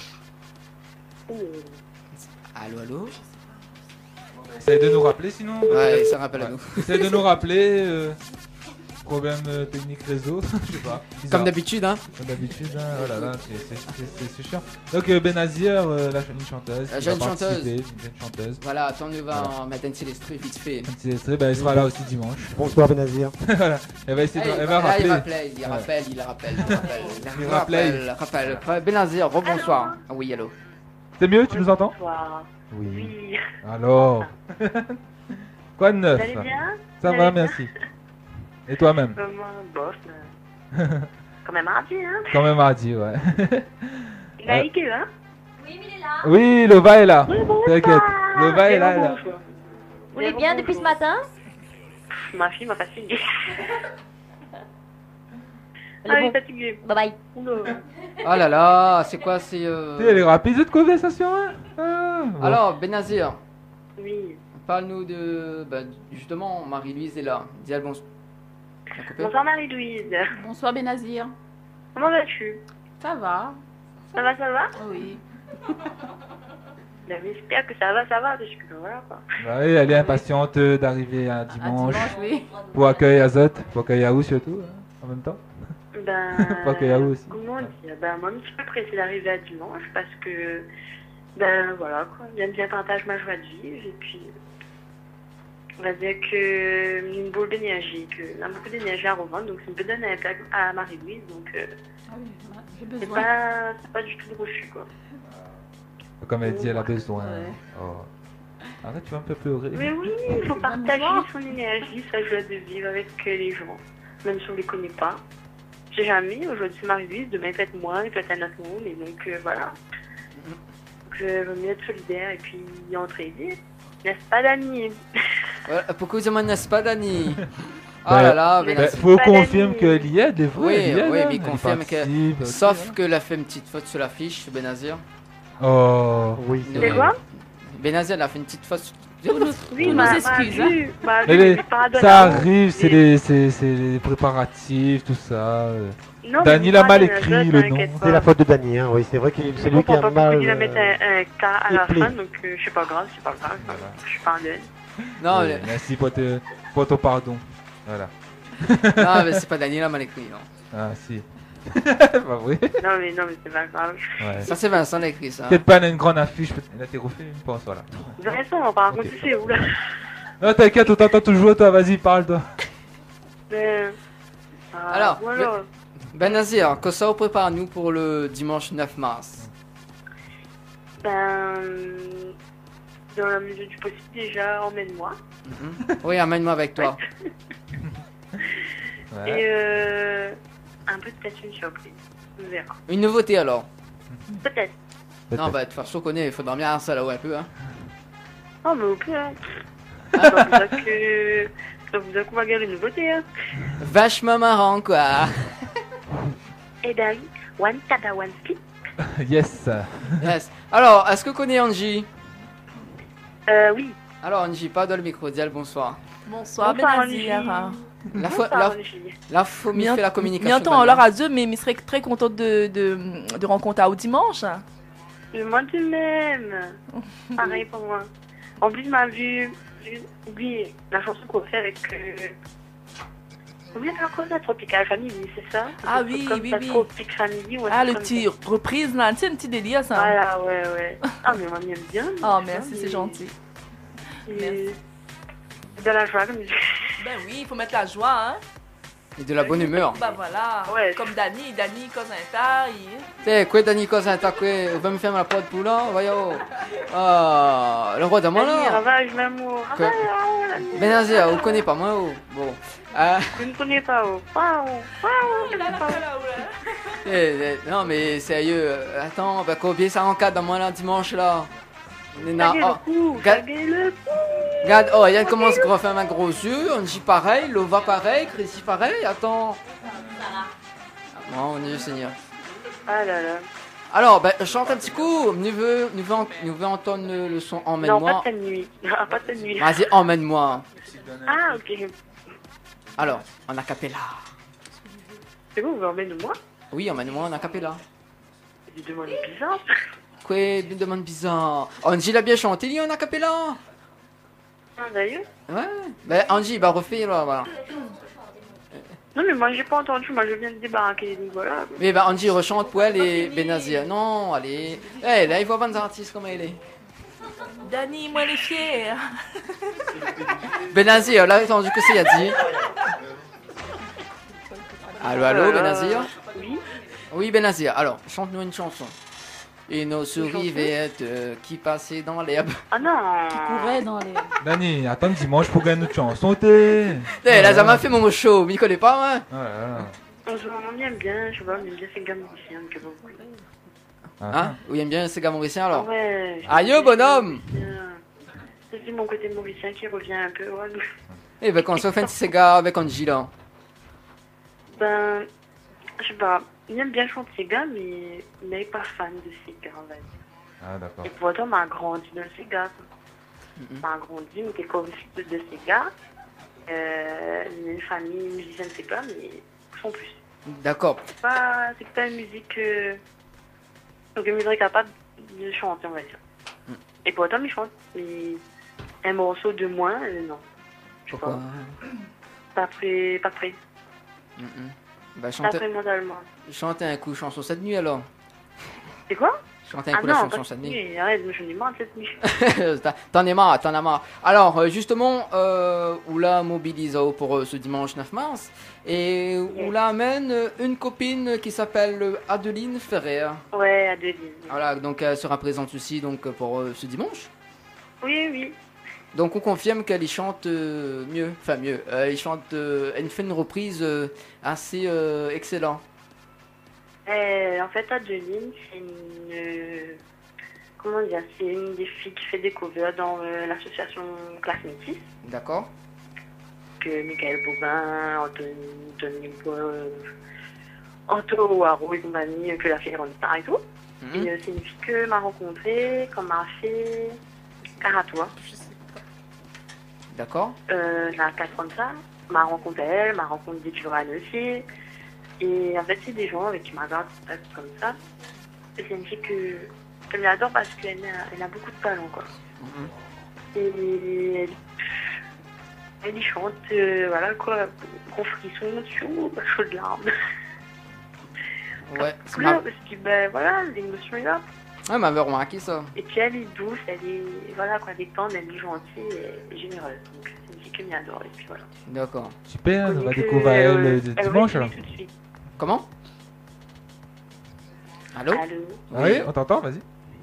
Allô, allô. Essaye de nous rappeler sinon. Ouais, ça rappelle à nous. Essaye de nous rappeler. Problème technique réseau, je sais pas. Bizarre. Comme d'habitude, hein. Comme d'habitude, hein. Oh là là, c'est chiant. Donc Benazir, la jeune chanteuse. La jeune chanteuse. Une jeune chanteuse. Voilà, attends, on va mettre un Célestre vite fait. Un Célestre, bah, elle sera là aussi dimanche. Bonsoir Benazir. Voilà, elle va essayer elle va rappeler. Il rappelle. Benazir, rebonsoir. Ah oui, allô. C'est mieux, tu nous entends? Bonsoir. Oui. Alors. Quoi de neuf? Vous allez bien? Ça va, merci. Et toi-même? Bof. Quand même mardi, hein? Quand même mardi, ouais. Il a Ike, hein? Oui, mais il est là. Oui, Lova est là. Oui, bonsoir. T'inquiète. Lova est là. Vous allez bien depuis ce matin? Ma fille m'a fatiguée. Ah, elle est fatiguée. Bye bye. Oh là là, c'est quoi, c'est... Elle est rapide cette conversation, hein? Bon. Alors, Benazir. Oui. Parle-nous de... Bah, justement, Marie-Louise est là. Dis-elle bonsoir. Bonsoir Marie-Louise. Bonsoir Benazir. Comment vas-tu? Ça va. Ça va? Oui. J'espère que ça va, parce que voilà quoi. Bah oui, elle est impatiente d'arriver un dimanche. Oui. Pour accueillir Azot, pour accueillir Yahoo surtout, hein, en même temps. Pour accueillir Yahoo aussi. Comment dire? Ben moi, je suis un peu pressée d'arriver à dimanche parce que, ben voilà quoi, j'aime bien partager ma joie de vivre et puis, on va dire que une boule d'énergie, qu'on a beaucoup d'énergie à revendre, donc c'est une peu donne à Marie-Louise, donc c'est pas du tout de refus quoi. Comme elle dit, elle a besoin. Oh. Arrête, tu vas un peu pleurer. Mais oui, il faut partager son énergie, sa joie de vivre avec les gens, même si on ne les connaît pas. J'ai jamais, aujourd'hui c'est Marie-Louise, demain peut-être moi, peut-être un autre monde, et donc voilà. Donc je veux mieux être solidaire et puis entraider. N'est-ce pas, Dani? Pourquoi vous demandez n'est-ce pas, Dani? Oh là là, faut confirmer qu'elle y est, des fois. Oui, mais il confirme que. Sauf qu'elle a fait une petite faute sur la fiche, Benazir. Oh, oui. C'est quoi? Benazir, elle a fait une petite faute. Oui, nos excuses. Ça arrive, c'est les préparatifs, tout ça. Dani l'a mal écrit le nom. C'est la faute de Dani, hein. Oui, c'est vrai que c'est lui qui a mal. Il a mettre un K à la fin, donc c'est pas grave, je suis pas en deuil. Non, merci pour ton pardon. Voilà. Non, mais c'est pas Dani l'a mal écrit, non. Ah, si. Pas vrai. Non, mais c'est pas grave. Ouais. Ça, c'est Vincent l'a écrit, ça. Peut-être pas une grande affiche, elle a été refait une pense, voilà. Vincent, par contre, c'est où là? Non, t'inquiète, on t'entend toujours, toi, vas-y, parle, toi. Alors, voilà. Benazir, que ça vous prépare nous pour le dimanche 9 mars? Ben, dans la mesure du possible, déjà, emmène-moi. Oui, emmène-moi avec toi. Ouais. Et un peu peut-être une surprise, on verra. Une nouveauté alors? Peut-être. Non, bah, de toute façon, on connaît, il faudra bien ça là-haut un peu, hein. Oh, mais au pire, hein. Ça vous a qu'on va garder une nouveauté, hein. Vachement marrant, quoi. Et ben, one tada, one flip. Yes. Yes. Alors, est-ce que vous connaissez Angie? Oui. Alors, Angie, pas dans le micro, dis bonsoir. Bonsoir, Benazir. Là, faut m'y faire la communication. Mientôt, on l'aura deux, mais je serais très contente de rencontrer au dimanche. Moi de même. Pareil pour moi. En plus, m'a vu. J'ai oublié la chanson qu'on fait avec. Oubliez encore la Tropical Family, c'est ça? Ah oui, oui. Tropical Family. Ah, le petit reprise là, tu sais, un petit délire ça. Voilà, ouais. Ah, mais moi, j'aime bien. Oh, merci, c'est gentil. Merci. De la joie, comme je dis. Ben oui, il faut mettre la joie, hein. Et de la bonne humeur. Bah voilà, Ouais. comme Dani cause un tard, T'es quoi, Dani, quoi, ça quoi? On va me faire ma pote pour là, voyons. Ah, le roi d'amour Dani, là. ravage l'amour. Que- Benazir, vous connaissez pas moi, oh. Bon. Je ne connais pas, oh. Waouh, waouh, Non, mais sérieux, attends, bah combien ça encadre dans moi là, dimanche là? Gagnez le coup, gagnez le coup. Regarde, oh, Yann commence à faire un gros yeux, on dit pareil, Lova pareil, Chrissy pareil, attends. Bon, on est Seigneur. Ah là là. Alors, bah, chante un petit coup, nous veut entendre le son Non, Emmène-moi. pas de nuit. Non, pas de nuit. Vas-y, emmène-moi. Ah, ok. Alors, en acapella. C'est bon, vous emmènez moi? Oui, emmène-moi en acapella. Je demande bizarre. Quoi, une demande bizarre. Angie l'a bien chanté, lui, en acapella. Ah, d'ailleurs? Ouais. Bah, Angie, bah, refais là, voilà. Non, mais moi, j'ai pas entendu. Moi, je viens de débarquer. Donc voilà. Mais bah, Angie rechante pour elle et Benazir. Non, allez. Eh, là, il voit pas des artistes comme elle est. Dani, moi les fiers. Benazir, là, entendu que c'est, il a dit. Allô, Benazir? Oui. Oui, Benazir. Alors, chante-nous une chanson. Et nos souris vertes qui passaient dans l'herbe. Ah non. Courait dans les. Dani, attends dimanche pour gagner notre chanson, t'es. Eh, là, ça m'a fait mon show, m'y connais pas, hein? On se m'aime bien. Je sais pas, on aime bien ces gars musiciens que vous. Hein? Oui, aime bien ces gars mauriciens alors? Ouais. Aïe, bonhomme! C'est mon côté mauricien qui revient un peu. Ouais. Eh ben, quand on se fait un petit Sega avec Angie là. Ben, je sais pas. Il aime bien chanter Sega, mais il n'est pas fan de Sega, on va dire. Ah, d'accord. Et pourtant, m'a grandi dans Sega. M'a grandi, mais t'es comme fils de Sega. Il a une famille musicienne Sega, mais sans plus. D'accord. C'est pas une musique donc une musique capable de chanter, on va dire. Et pourtant, il chante, mais un morceau de moins, non. Je sais Pourquoi? Pas prêt, pas prêt. Bah, Pas prêt mentalement. chantez un coup chanson cette nuit alors. C'est quoi? Chantez un coup la non, chanson pas cette cette nuit. nuit. Arrête, je n'ai marre de cette nuit. T'en as marre. Alors, justement, on l'a mobilisé pour ce dimanche 9 mars. Et on l'amène une copine qui s'appelle Adeline Ferrer. Ouais, Adeline. Voilà, donc elle sera présente aussi donc, pour ce dimanche. Oui, oui. Donc on confirme qu'elle y chante mieux. Enfin mieux. Elle fait une reprise assez excellente. En fait, Adeline, c'est une... Comment dire? C'est une des filles qui fait des covers dans l'association Classe Métis. D'accord. Que Michael Bobin, Anthony Anto Haro et compagnie, que la fille Star et tout. Et c'est une fille que m'a rencontrée quand m'a fait Caratois. D'accord. La 4 ans de ça, m'a rencontré elle, m'a rencontré des Duran aussi. Et en fait, c'est des gens avec qui m'a gardé comme ça. Et c'est une fille que j'adore parce qu'elle a beaucoup de talent, quoi. Et elle y chante, voilà quoi, gros frisson, chaud de larmes. Ouais, c'est Couleur, parce que ben voilà, l'émotion est là. Ouais, m'avait remarqué ça. Et puis elle est douce, elle est, voilà quoi, détente, elle est gentille et généreuse. Donc c'est une fille que j'adore et puis voilà. D'accord. Super, on va découvrir elle dimanche alors. Comment? Allô? Oui, on t'entend, vas-y.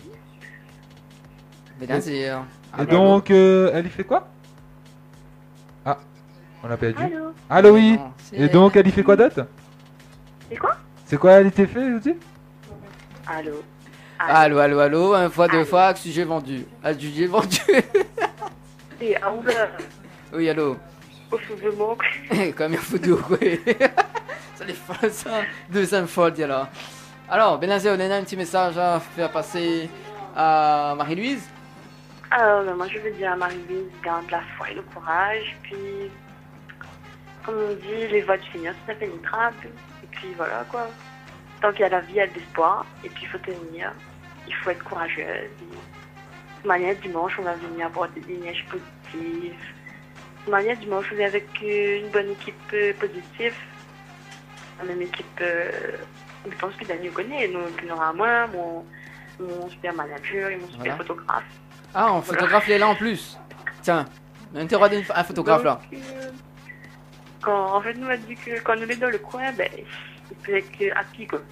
Benazir. Et donc, elle y fait quoi? Ah, on a perdu. Allô? Allô, oui. Non, Et donc, elle y fait quoi d'autre? C'est quoi? C'est quoi, elle y fait, je dis? Allô? Allô, un fois, deux fois, sujet vendu. Sujet vendu. Et à 11h. Oui, allô. Au soulèvement. Comme il faut dire, oui. Ça les fait ça. Deuxième fois, dit alors. Alors, Benazir, on a un petit message à faire passer à Marie-Louise. Alors, moi je veux dire à Marie-Louise, garde la foi et le courage. Puis, comme on dit, les voies du Seigneur, c'est impénétrable. Et puis voilà quoi. Tant qu'il y a la vie, il y a de l'espoir. Et puis il faut tenir. Il faut être courageuse. De toute manière, dimanche, on va venir apporter des neiges positives. De toute manière, dimanche, on est avec une bonne équipe positive. La même équipe, je pense que Daniel connaît. Donc, il y aura moi, mon super manager et mon super photographe. Ah, on photographe les là en plus. Tiens. On te droit un photographe là. Donc, quand, en fait, nous, on a dit que quand on est dans le coin, ben, il peut être que happy, quoi.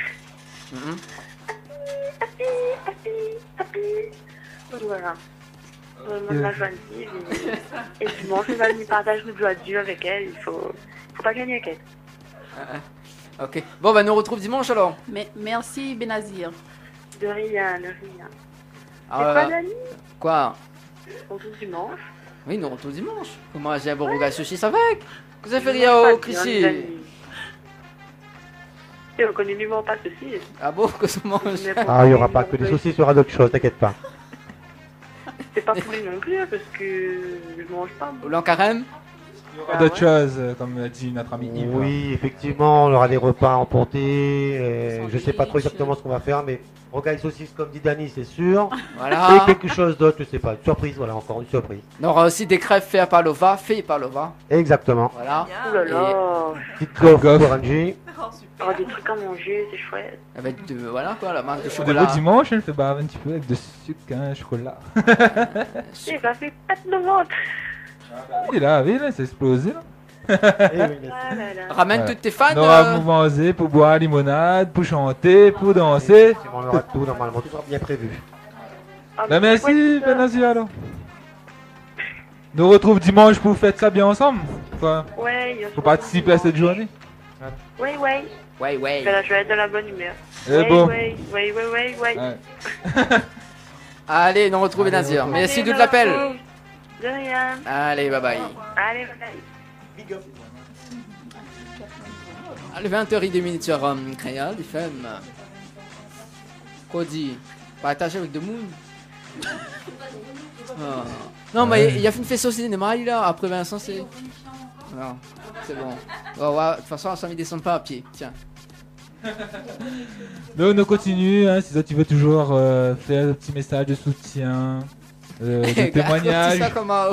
Donc voilà. Vraiment de la joie de vivre. Et dimanche, on va venir partager notre joie de vivre avec elle. Il faut pas gagner avec elle. Ok. Bon, bah, nous on retrouve dimanche alors. Mais merci Benazir. De rien, de rien. Ah, C'est quoi, Dani? Quoi? On retrouve dimanche. Oui, nous on retrouve dimanche. Comment j'ai un bon rougail saucisse avec? Que ça fait rien au Chrissy? Et on connaît numéro pas de saucisse. Ah bon, que ça mange? Ah, il n'y aura pas que des saucisses, il y aura d'autres choses, t'inquiète pas. C'est pas pour lui non plus, hein, parce que je mange pas. Ou l'en carême? Il y aura d'autres choses, comme a dit notre ami Yves. Oui, effectivement, on aura des repas emportés. Je sais pas trop exactement ce qu'on va faire, mais rocaille saucisse, comme dit Dani, c'est sûr. Voilà. Et quelque chose d'autre, je sais pas. Une surprise, voilà, encore une surprise. On aura aussi des crêpes faites par Lova, Exactement. Voilà. Oh là là. Petite gaufre pour Angie. Oh, des trucs à manger, c'est chouette. Avec de, voilà quoi, la marque de Au chocolat. début dimanche, elle fait baver un petit peu avec de sucre, hein, chocolat. Et ça fait pète de ventre. Il là, oui, là, c'est explosé là. Ramène toutes tes fans. On aura pour manger, pour boire limonade, pour chanter, pour danser. On aura tout normalement, tout sera bien prévu. Ben merci Benazir alors. Nous retrouve dimanche pour faire ça bien ensemble. Quoi. Ouais, Faut participer à cette journée. Ouais, ouais. Ouais, ouais. Je vais être de la bonne humeur. Eh bon. Ouais. Allez, nous retrouve Benazir. Merci de l'appel. De rien. Allez, bye bye. Allez, bye bye. Allez, 20h02 sur Créole, les femmes. Cody, partage avec The Moon. Ah. Non, mais il y a une fête au cinéma là, après Vincent, c'est. Non, c'est bon. Ouais, de toute façon, on s'en met descendre pas à pied. Tiens. Donc, on continue, hein, si ça tu veux toujours faire un petit message de soutien, de témoignage. C'est ça comment.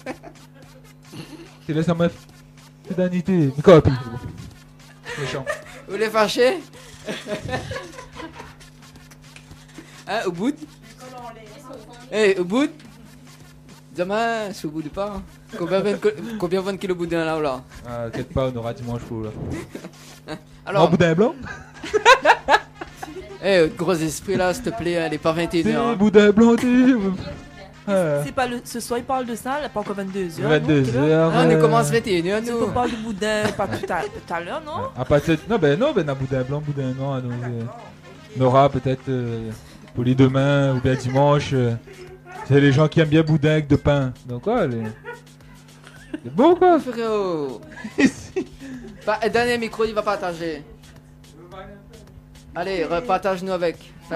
Tu laisses un meuf. C'est d'anité. Mais quoi, puis méchant. Vous les fâchez? Hein, au bout? Eh, au bout? Demain, c'est au bout du pas. Combien 20 kilos boudin là ou là? Ah, t'inquiète pas, on aura dimanche pour là. Alors. Boudin blanc? Eh, gros esprit là, s'il te plaît, elle est pas 21h. Boudin blanc, C'est pas le... Ce soir, il parle de ça, là, pas encore 22h. 22h. On commence 21h, nous. On parle de boudin, pas tout à l'heure, non? À partir de... Non, ben, un boudin blanc, boudin noir. Donc, on aura peut-être pour les demain ou bien dimanche. C'est les gens qui aiment bien boudin avec de pain. Donc, ouais, c'est bon quoi. Frérot. Dernier micro, il va partager. Allez, repartage-nous avec.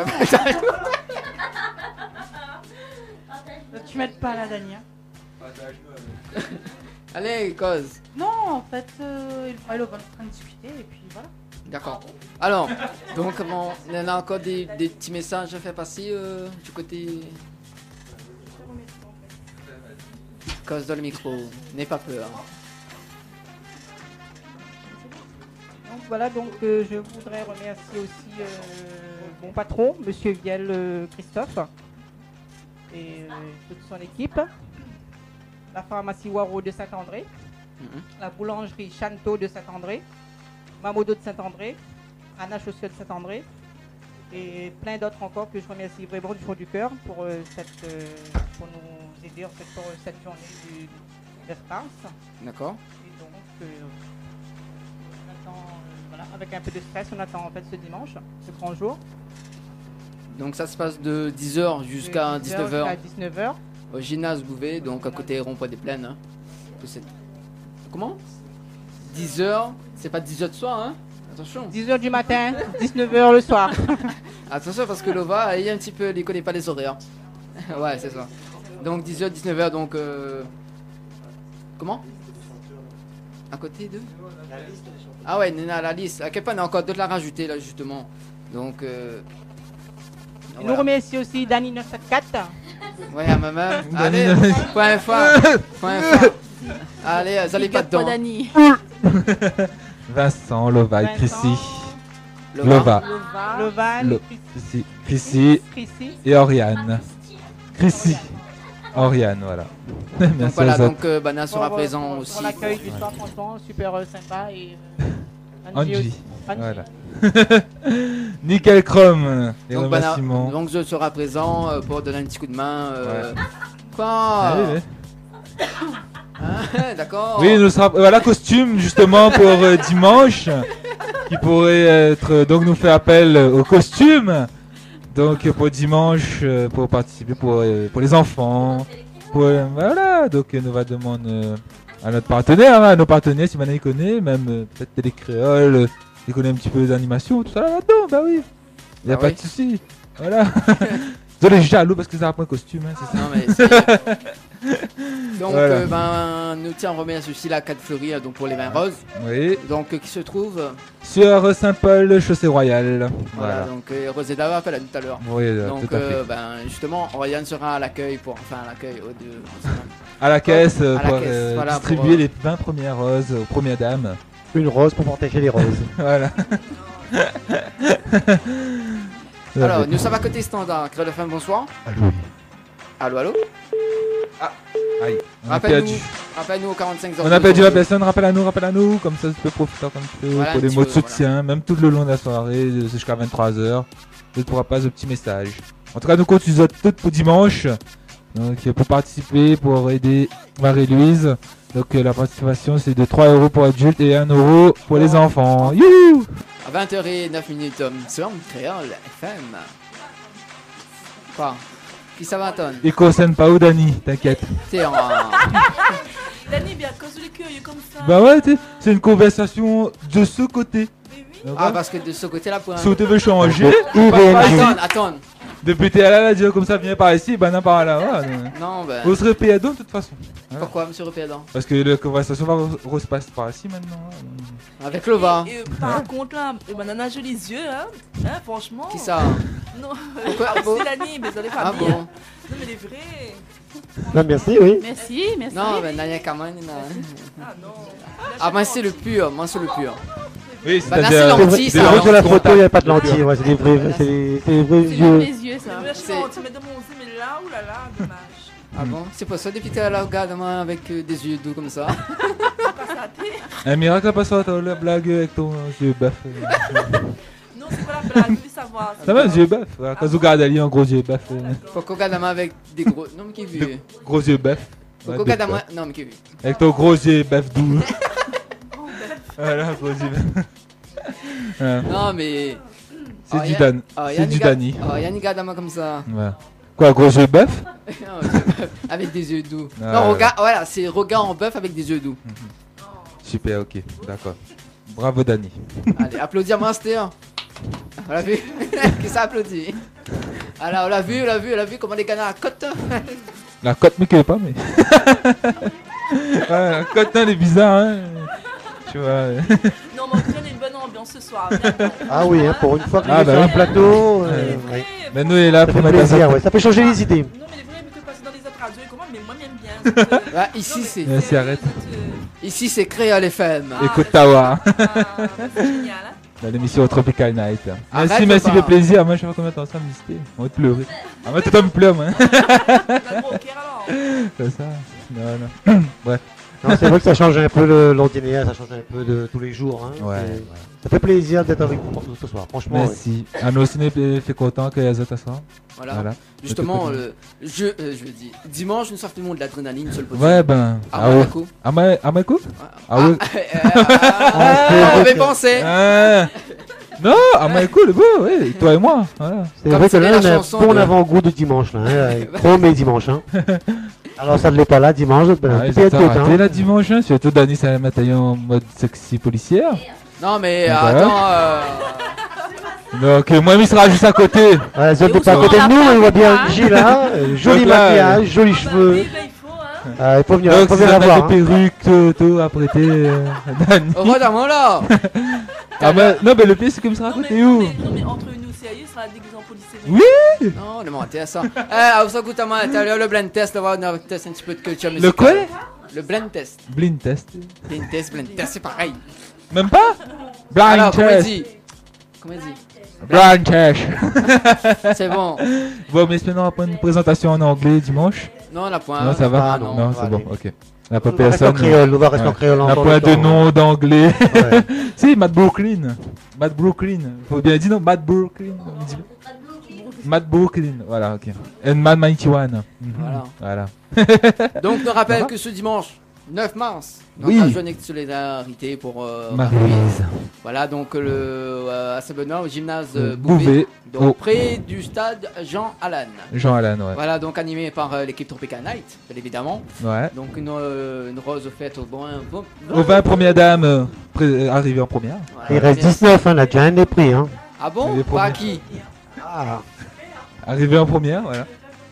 Tu m'aides pas là, Dania. Allez, cause. Non, en fait, elle va en train de discuter et puis voilà. D'accord. Alors, donc, on a encore des petits messages à faire passer du côté. Cause dans le micro, n'aie pas peur. Donc voilà, donc je voudrais remercier aussi mon patron, Monsieur Viel Christophe, et toute son équipe, la pharmacie Waro de Saint-André, la boulangerie Chanteau de Saint-André, Mamodo de Saint-André, Anna Chaussure de Saint-André, et plein d'autres encore que je remercie vraiment du fond du cœur pour nous aider en fait, pour cette journée du l'espace. D'accord. Et donc, on attend, voilà, avec un peu de stress, on attend en fait ce dimanche, ce grand jour. Donc ça se passe de 10h jusqu'à 19h. Jusqu'à 19h. Au gymnase Bouvet, donc à côté Rond-Point des Plaines. Hein. Comment 10h, c'est pas 10h de soir, hein. Attention. 10h du matin, 19h le soir. Attention parce que Lova, il est un petit peu, il connaît pas les horaires. Ouais, c'est ça. Donc 10h, 19h, donc... Comment À côté de... Ah ouais, Nina, la liste. À quel point on a encore d'autres à rajouter là justement. Donc... Nous remercions aussi Dani 974. Ouais, à maman. Allez, point fort. Allez, vous allez pas dedans. Vincent, Lova et Chrissy. Lova, Chrissy et Oriane. Chrissy. Oriane, voilà. Donc Merci voilà, Azot. donc Bana sera présent aussi. Pour l'accueil du soir, franchement, super sympa. Et Angie. aussi. Angie. Voilà. Nickel Chrome. Les Donc Bana, remerciements. donc je serai présent pour donner un petit coup de main. Ouais. Quoi Ah, oui, oui. Ah, d'accord. Oui, nous sera voilà costume justement pour dimanche qui pourrait être donc nous fait appel au costume donc pour dimanche pour participer pour les enfants pour voilà donc nous va demander à notre partenaire à nos partenaires si maintenant ils connaissent même peut-être Télé Créole ils connaissent un petit peu d'animation tout ça là-dedans bah oui il y a Ah pas oui. de souci voilà vous êtes jaloux parce que ça a pas un costume hein, c'est ça Non, mais c'est- Donc, Voilà. nous tiens à remercier aussi la 4 Fleury donc pour les vins roses. Oui. Donc, qui se trouve. Sur Saint-Paul, chaussée royale. Voilà, Voilà. donc Rosé d'Ava appelle à tout à l'heure. Oui, donc, tout à fait. justement, Oriane sera à l'accueil pour. Enfin, à l'accueil À la caisse À la pour caisse, voilà, distribuer pour, les 20 premières roses aux premières dames. Une rose pour protéger les roses. Voilà. Alors, nous sommes à côté standard. Créole FM, bonsoir. Allô. Allô, allô. Ah, aïe. On a perdu. Rappelle-nous au 45 On a perdu la personne, rappelle à nous, comme ça tu peux profiter un petit peu Voilà, pour un les petit mots de peu, soutien, même tout le long de la soirée, jusqu'à 23h. Tu ne pourras pas ce petit message. En tout cas, nous continuons tout pour dimanche. Donc, pour participer, pour aider Marie-Louise. Donc, la participation, c'est de 3 € pour adultes et 1 € pour les enfants. Youhou! À 20h09 sur Créole FM. Quoi? Qui ça va, Anton? Il concerne pas où, Dani, t'inquiète. T'es en. Danny, bien, cause les curieux comme ça. Bah ouais, c'est une conversation de ce côté. Donc, Ah, parce que de ce côté-là, pour un. si tu veux changer, Attends. Depuis t'es là, dire comme ça, viens par ici, bah non, par là. Ouais, Non, ben. vous serez payé de toute façon. Voilà. Pourquoi, monsieur Repédant? Parce que la conversation va se passer par ici maintenant. Avec Lova. Et, par contre, là, Nana, jolis yeux, hein, franchement. Qui ça? Non, Pourquoi? ah, Bon. c'est l'année, mais dans les Ah familles. bon? Hein. Non, mais les vrais. Non, merci, oui. Merci, merci. Non, ben Naya Kaman. Ah non. Ah, moi c'est le pur, Oui, Bah, là, c'est-à-dire c'est C'est lentilles, c'est ça. vrai sur la photo, il n'y a pas de lentilles. Ouais, c'est des vrais, c'est des vrais C'est dans yeux. les yeux, ça. Mais je suis gentil, mais de mon yeux, mais là, oulala, dommage. Ah bon? C'est pas ça, depuis que t'es là, regarde-moi avec des yeux doux comme ça. Pas ça, t'es. un miracle, pas ça, t'as la blague avec ton yeux bœuf. Non, c'est pas la blague, je veux savoir. Ça va, yeux bœuf. Quand vous regardez Ali, un gros yeux bœuf. Faut qu'on regarde-moi avec des gros. Non, mais qui vu? Gros yeux bœuf. Faut Ouais, qu'on bœuf, regarde-moi. bœuf. Non, mais qui vu? Avec ton gros yeux bœuf doux. Voilà, gros yeux bœuf. Ouais. Non, mais. C'est du Dan. C'est du Dani. Oh, Yannick, regarde-moi comme ça. Ouais. Quoi, gros yeux bœuf? Non, avec des yeux doux. Ah, Non, ouais. regarde, voilà, c'est regard en bœuf avec des yeux doux. Super, ok, d'accord. Bravo Dani. Allez, applaudis Master. On l'a vu? Qui ça applaudit? Alors, on l'a vu comment les canards cotent. La cote me connaît pas, mais. Ouais, la cote, elle est bizarre, hein. Tu vois. Non, mais en tout cas, on a une bonne ambiance ce soir. Bien. Ah oui, hein, pour une fois que Ah, est bah sur un oui. plateau, Ouais. ouais. Mais nous, il est là Ça pour fait mettre plaisir, ouais. Ça peut changer les idées. Non, mais les vrais, mais que passer dans les autres radios et comment, mais moi, j'aime bien. Ouais, ici, c'est. Vas-y, arrête. Ici, c'est Créole FM. Écoute Tawa. C'est génial, hein. Dans l'émission Tropical Night. Arrête Merci, ou merci, pas? fait plaisir. Moi, je vais commencer ensemble, visiter. On va te pleurer. Ah, moi, tout me pleure, moi. On a le gros cœur, alors. C'est ça. Non, non. Bref. Non, c'est vrai que ça change un peu l'ordinaire, ça change un peu de tous les jours. Hein. Ouais. Ça fait plaisir d'être avec vous ce soir, franchement. ouais. Merci. Anno aussi fait content que les autres soient. Voilà. Justement, je dis, dimanche, nous sortons de l'adrénaline sur le podium. Ouais, ben. Ah ouais. Amako? Ah ouais. On avait pensé. Non, Amako, le beau, oui, toi et moi. Voilà. C'est vrai que là, on a un bon avant-goût de dimanche, là. Hein, Chrome et dimanche. Hein. Alors, ça ne l'est pas là, dimanche. Ben, Ouais, peut-être ça d'autres, raté hein. là dimanche, hein. Surtout Dani, ça m'a taillé en mode sexy policière. Non, mais Voilà. attends. Donc, moi, il sera juste à côté. Ouais, Zod n'est pas à côté de nous, on voit bien Gilles là. Joli Donc là, maquillage, jolis cheveux. Il faut venir, Donc, faut si venir ça la met voir. des perruques, tout à prêter, Dani. Regarde-moi là. Ah, mais non, mais le pire, c'est comme ça, côté où? Non, mais entre nous, sérieux, il sera déguisé en policier. Oui! Non, ne mentez à ça. Eh, vous écoutez, t'as le blind test, là, on va tester un petit peu de culture musicale. Le quoi? Le blind test. Blind test. Blind test, c'est pareil. Même pas? Blind Alors, comment il test. dit? Comment il dit? Blind test. C'est bon. Bon, mais maintenant, on va prendre une présentation en anglais dimanche. Non, on a point. Non, ça va. Ah, Non, c'est bon, allez. ok. On n'a pas On va rester en personne. créole, on va rester en créole On n'a encore pas le de temps. nom d'anglais. Ouais. Si, Matt Brooklyn. Matt Brooklyn. Faut bien dire non, Matt Brooklyn. on dit. Matt Brooklyn. Voilà, ok. And Man 91. Voilà. Voilà. Donc, je rappelle Voilà. que ce dimanche 9 mars, dans Oui. la journée de solidarité pour Marie-Louise. Voilà, donc à Saint-Benoît, au gymnase Bouvet. Bouvet, donc Oh. près du stade Jean Allan. Jean Allan, ouais. Voilà, donc animé par l'équipe Tropical Night, bien évidemment. Ouais. Donc une rose faite au bon. Aux 20 premières dames arrivées en première. Voilà, Il reste première. 19, hein, on a déjà un des prix. Hein. Ah bon? Les Pas à premières. qui? Ah. Arrivées en première, voilà.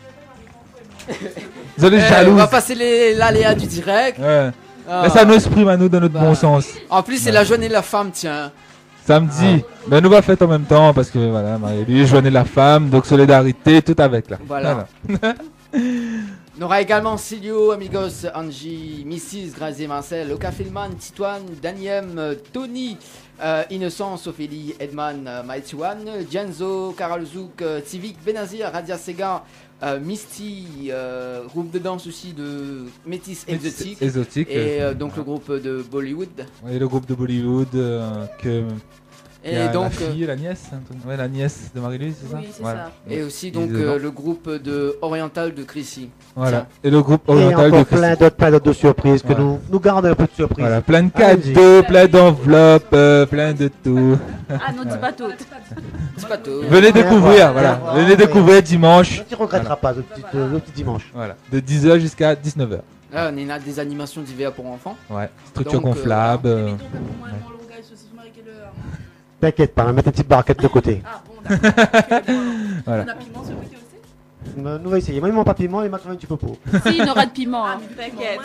Désolé, On jalouse. va passer l'aléa du direct. Ouais. Ah. Mais ça nous exprime à nous dans notre Bah. bon sens. En plus, c'est la journée de la femme, tiens. Samedi, ben nous va fête en même temps parce que voilà, Marie-Louise, journée de la femme, donc solidarité, tout avec là. Voilà. On aura également Silio, Amigos, Angie, Mrs, Grazier, Marcel, Oka Filman, Titoine, Daniem, Tony, Innocence, Ophélie, Edman, Maïtouane, Gianzo, Karol Zouk, Civic, Benazir, Radia Sega, Misty, groupe de danse aussi de Métis Exotique. Exotique. Et donc le groupe de Bollywood. Et le groupe de Bollywood que. Et il y a donc, la fille, la nièce, ouais, la nièce de Marie-Louise, c'est ça? Oui, c'est Voilà. ça. Et aussi Il donc est dedans. le groupe de Oriental de Chrissy. Voilà. Et le groupe Et oriental de encore Christy. plein d'autres de surprises que Voilà. nous gardons un peu de surprises. Voilà, plein de Allez-y. cadeaux, plein d'enveloppes, plein de tout. Ah non, dis pas toutes. C'est pas tout. Venez découvrir, Ouais, voilà. ouais, Venez ouais. découvrir dimanche. Tu ne regretteras pas le petit dimanche. Voilà. De 10h jusqu'à 19h. Là, on a des animations d'hiver pour enfants. Ouais. Structure Donc, gonflable. Mais donc, pour moi, mon langage, c'est sur quelle heure? T'inquiète pas, on va mettre une petite barquette de côté. Ah bon, d'accord. Voilà. On a piment ce côté aussi? Nous on va essayer. Moi, ils m'ont pas piment et maintenant, un petit peu pour. Si, il y aura de piment. hein. T'inquiète.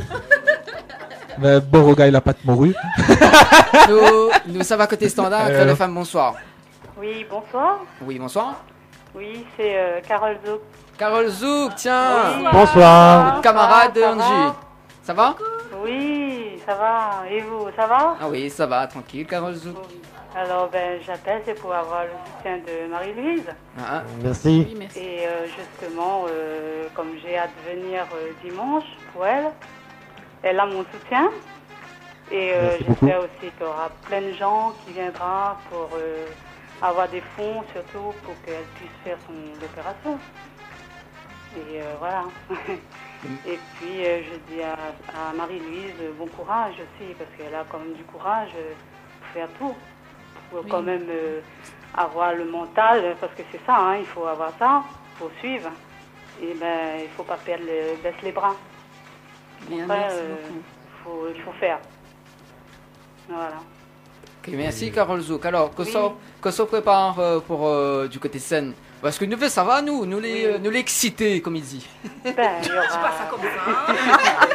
Mais Boroga, il a pas de morue. Nous, ça va côté standard. Alors. Les femmes, bonsoir. Oui, bonsoir. Oui, bonsoir. Oui, c'est Carole Zouk. Carole Zouk, tiens. Bonsoir. Notre camarade Ça va, Angie. Ça va? Oui, ça va. Et vous, ça va? Ah oui, ça va, tranquille, Carole Zouk. Alors, ben, j'appelle, c'est pour avoir le soutien de Marie-Louise. Ah, Merci. Oui, merci. Et justement, comme j'ai hâte de venir dimanche pour elle, elle a mon soutien. Et Merci beaucoup. j'espère aussi qu'il y aura plein de gens qui viendront pour avoir des fonds, surtout pour qu'elle puisse faire son opération. Et voilà. Et puis, je dis à Marie-Louise, bon courage aussi, parce qu'elle a quand même du courage pour faire tout. Pour quand même avoir le mental, parce que c'est ça, hein, il faut avoir ça pour suivre. Et ben, il faut pas perdre baisse les bras. Bien, Après, merci beaucoup. il faut faire. Voilà. ok, merci Carole Zouk. Alors, que se prépare pour du côté scène? Parce que nous, ça va, nous l'exciter, comme il dit. Ben, il y aura... C'est pas ça comme ça.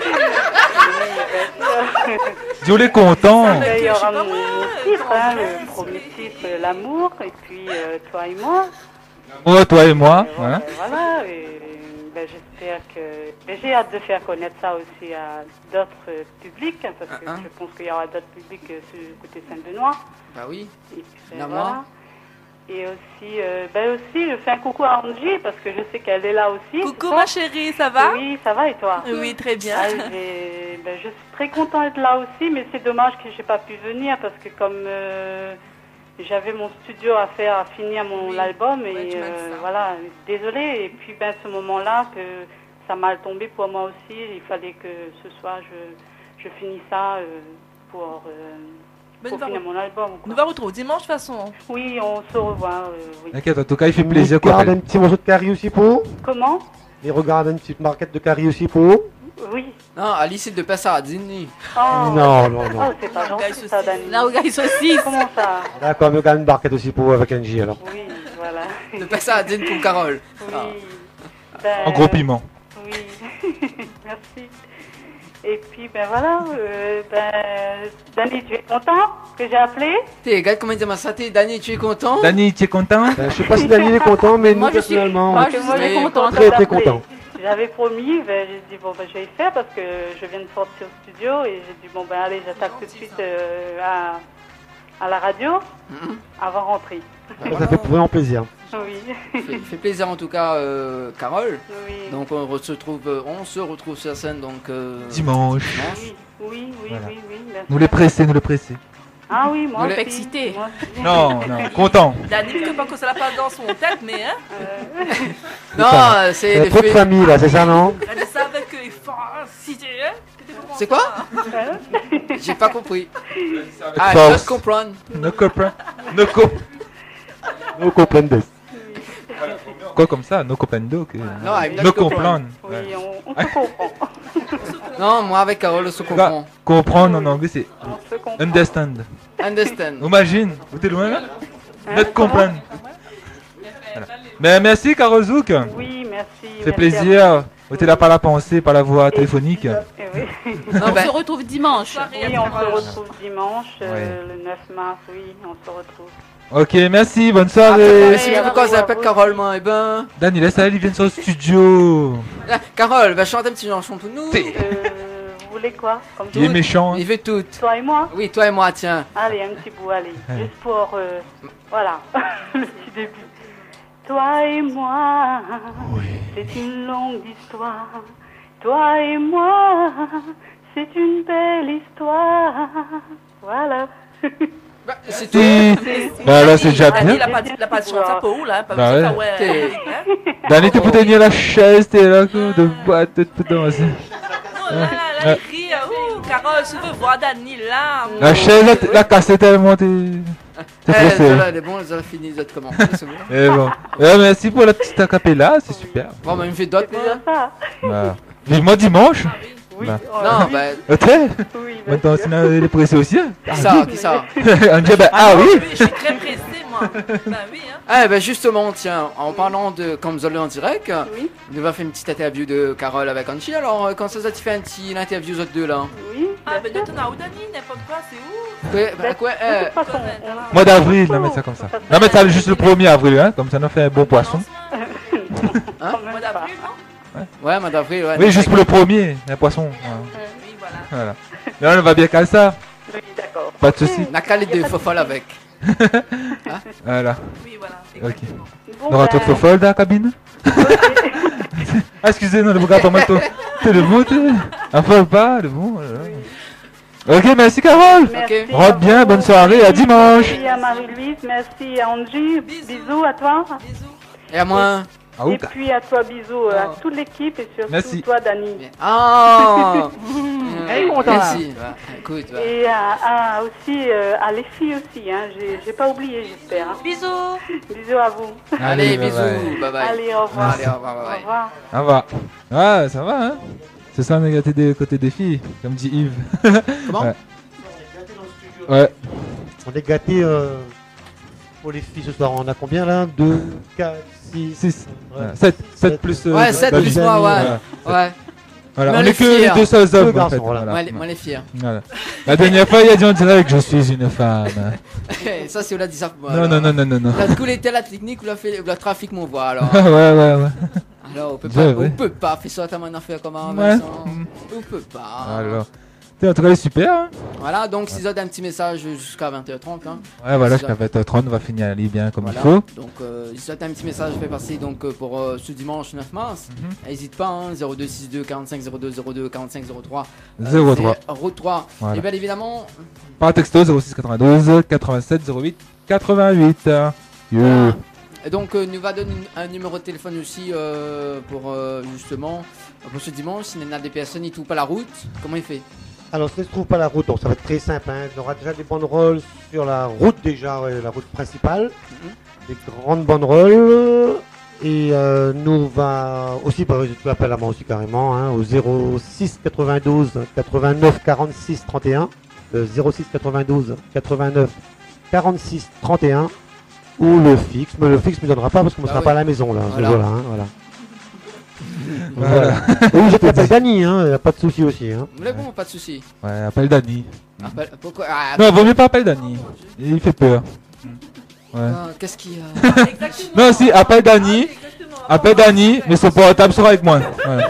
Dieu les content. Ben, il y aura Je sais pas mon moi, titre, hein, dans le le premier titre, l'amour, et puis toi et moi. Oh, toi et moi. Et Voilà. ben, voilà, et ben, j'espère que... Ben, j'ai hâte de faire connaître ça aussi à d'autres publics, hein, parce que je pense qu'il y aura d'autres publics sur le côté Saint-Benoît. Bah oui. Et puis, ben, La voilà. moi. Et aussi, je fais un coucou à Angie, parce que je sais qu'elle est là aussi. Coucou c'est ça? ma chérie, ça va? Oui, ça va, et toi? Oui, très bien. Ah, je suis très contente d'être là aussi, mais c'est dommage que j'ai pas pu venir parce que comme j'avais mon studio à faire, à finir l'album Ouais, et tu m'as dit ça. voilà, désolée. Et puis ce moment-là que ça m'a tombé pour moi aussi, il fallait que ce soir je finisse ça pour finir mon album. quoi. Nous va retrouver dimanche de toute façon. Oui, on se revoit. Oui. T'inquiète, en tout cas, il fait plaisir qu'on Regarde appelle. un petit morceau de curry aussi pour. Comment? Et regarde une petite marquette de curry aussi pour. Oui. Non, Alice, il de passer à Dini. Oh, Non. oh c'est pas gentil ça, Dani. Là, regarde, saucisse. Comment ça? D'accord, mais regarde une barquette aussi pour avec Angie alors. Oui, voilà. De passer à Dini pour Carole. Oui. Ah. Ben, En gros piment. Oui, merci. Et puis, ben voilà, Dani, tu es content que j'ai appelé? T'es, regarde comment il dit ça, t'es, Dani, tu es content? Dani, tu es content? Je sais pas si Daniel est content, mais Moi, nous je suis- personnellement, moi, on je est suis Moi, j'ai contente très très d'appeler. content. J'avais promis, j'ai dit, bon, je vais le faire parce que je viens de sortir au studio et j'ai dit, bon, allez, j'attaque tout de suite à la radio avant de rentrer. Ça fait vraiment plaisir. Oui. Fait plaisir en tout cas, Carole. Oui. Donc on se retrouve sur la scène donc Dimanche. Oui, Voilà. oui, merci. Nous les pressés. Ah oui, moi Nous aussi. excité. Moi aussi. Non, content. Dani, que pas que ça la passe dans son tête, mais hein. Non, c'est Il y a les trop de faits. famille là, c'est ça non? Elle dit ça avec cité, hein. C'est quoi? J'ai pas compris. Ah, Force. je comprends. No comprendo. Quoi comme ça? No comprendo. Non, I'm not No comprendre. comprendre. Oui, on se comprend. Non, moi avec Carole, on se comprend. Comprendre en anglais c'est On se comprend. understand. Understand. Imagine, vous êtes loin là? Hein, Not comprendre. Voilà. Mais merci Carole Zouk. Oui, merci. Ça fait plaisir. Vous êtes là par la pensée, par la voix téléphonique. Oui. Non, On ben, se retrouve dimanche. Oui, on se retrouve dimanche, Ouais. le 9 mars, oui, on se retrouve. Ok, merci, bonne soirée. Merci beaucoup quand ça s'appelle Carole, moi. Eh ben. Dani, laisse aller, ils viennent sur le studio. Ah, Carole, va chanter un petit chanson pour nous. Vous voulez quoi comme Il est tout méchant. Il fait tout. Toi et moi? Oui, toi et moi, tiens. Allez, un petit bout, allez. Allez. Juste pour, voilà, le petit début. Toi et moi, c'est une longue histoire. Toi et moi, c'est une belle histoire. Voilà. Bah, c'est tout. Si. Bah là c'est déjà Dani, bien. il a pas de chance à Pau, là. Pas Bah besoin ouais. de faire, ouais. Hein. Dani, tu peux tenir la chaise, t'es là, de boîte, tu peux danser. Non, là, il crie. Ouh, Carole, je veux voir Dani là. La chaise, la cassée tellement, t'es pressé. Celle-là, elle est bonne, elle a fini, les autres commencent. C'est bon. Et bon. Merci pour la petite acapella, c'est super. Bon, bah, il me fait d'autres, C'est moi. déjà ça. Bah. Vivement dimanche. Oui. Bah. Non, bah, Ok. Oui, Maintenant, sinon, elle est pressée aussi. Hein. qui ça, qui ça? On dit, bah, ah oui. Je suis très pressée, moi. Bah oui, hein. Ah, bah, justement, tiens, en parlant de comme vous allez en direct, Oui. nous va faire une petite interview de Carole avec Anchi. Alors, quand ça tu fais un petit interview, aux autres deux là? Oui. Ah, ben, bien de sûr. ton où Dani, n'importe quoi, c'est où? Quoi, De toute façon, Mois d'avril, on va mettre ça comme ça. On va mettre ça juste le 1er avril, hein. Comme ça, on fait un bon poisson. Hein? Mois d'avril, non? Ouais, mois d'avril, ouais. Oui, juste pour le premier, un poisson. Oui, voilà. Voilà. Là, on va bien qu'à ça. Oui, d'accord. Pas de soucis. N'a qu'à les deux fofolles avec. Voilà. Oui, voilà. Ok. Exactement. Bon, On aura trop de fofolles dans la cabine. Ah, excusez, non, le boucan pour moi, t'es le bon, t'es. Affole pas, le bon. Ok, merci Carole. merci Ok. à Rentre bien, vous. bonne soirée, à dimanche. Merci à Marie-Louise, merci à Angie, bisous à toi. Bisous. Et à moi. Ah, Et ouka. puis à toi, bisous à Oh. toute l'équipe et surtout Merci. toi, Dani. Ah. Elle est contente, Merci. Bah, écoute, bah. Et aussi à les filles aussi, hein. J'ai pas oublié, j'espère. hein. Bisous. Bisous à vous. Allez, bye bisous. bye. Bye bye. Allez, au revoir. Allez, au revoir, bye Au bye. revoir. Ça va. Ah, ça va, hein. C'est ça, on est gâté des côtés des filles, comme dit Yves. Comment? Ouais. Ouais. On est gâtés pour les filles ce soir. On a combien là? 2, 4, 6, 6. 7 plus. Ouais, 7 David. plus moi, ouais. Voilà. Ouais. Voilà. Mais On les est que filles, les deux seuls deux hommes. en garçons, fait. voilà. Moi, les filles. Voilà. La dernière fois, il a dit en direct je suis une femme. Ça, c'est où l'a dit ça. Moi, Non, alors. non, non, non, non, non. Là, du coup, était la technique ou la trafic mon voix alors. Ouais, ouais, ouais. Alors, on peut Ouais, pas, ouais. on peut pas faire ça ta manière faire comment, Ouais. Vincent. On peut pas. Alors. En tout cas, il est super. Hein. Voilà, donc si vous avez un petit message jusqu'à 20h30. Hein. Ouais, voilà, Si vous jusqu'à 20h30, on va finir la ligne bien comme Voilà. il faut. Donc, si vous avez un petit message, fait passer donc, pour ce dimanche 9 mars. N'hésite pas, hein, 0262 45 02 02 45 03 03. 03. Voilà. Et bien évidemment, Par texto 0692 87 08 88. Yeah. et donc nous va donner un numéro de téléphone aussi pour justement pour ce dimanche. S'il y en a des personnes qui ne trouvent pas la route, comment il fait? Alors, si ne se trouve pas la route, donc ça va être très simple. Hein. Il y aura déjà des banderoles sur la route, déjà, ouais, la route principale. Des grandes banderoles. Et nous va aussi, bah, tu appelles à moi aussi carrément, hein, au 06 92 89 46 31. 06 92 89 46 31. Ou le fixe. Mais le fixe ne me donnera pas parce qu'on ne Bah sera oui. pas à la maison là. Voilà. Voilà, hein, voilà. Voilà. Oui, je t'appelle Dani, hein, y a pas de souci aussi. Hein. Mais bon, pas de souci. Ouais, appelle Dani. Pourquoi Non, vaut mieux pas appeler Dani. Il fait peur. Ouais. Qu'est-ce qu'il y a? Non, si, appelle Dani. Appelle Dani, mais son portable sera avec moi. Ouais.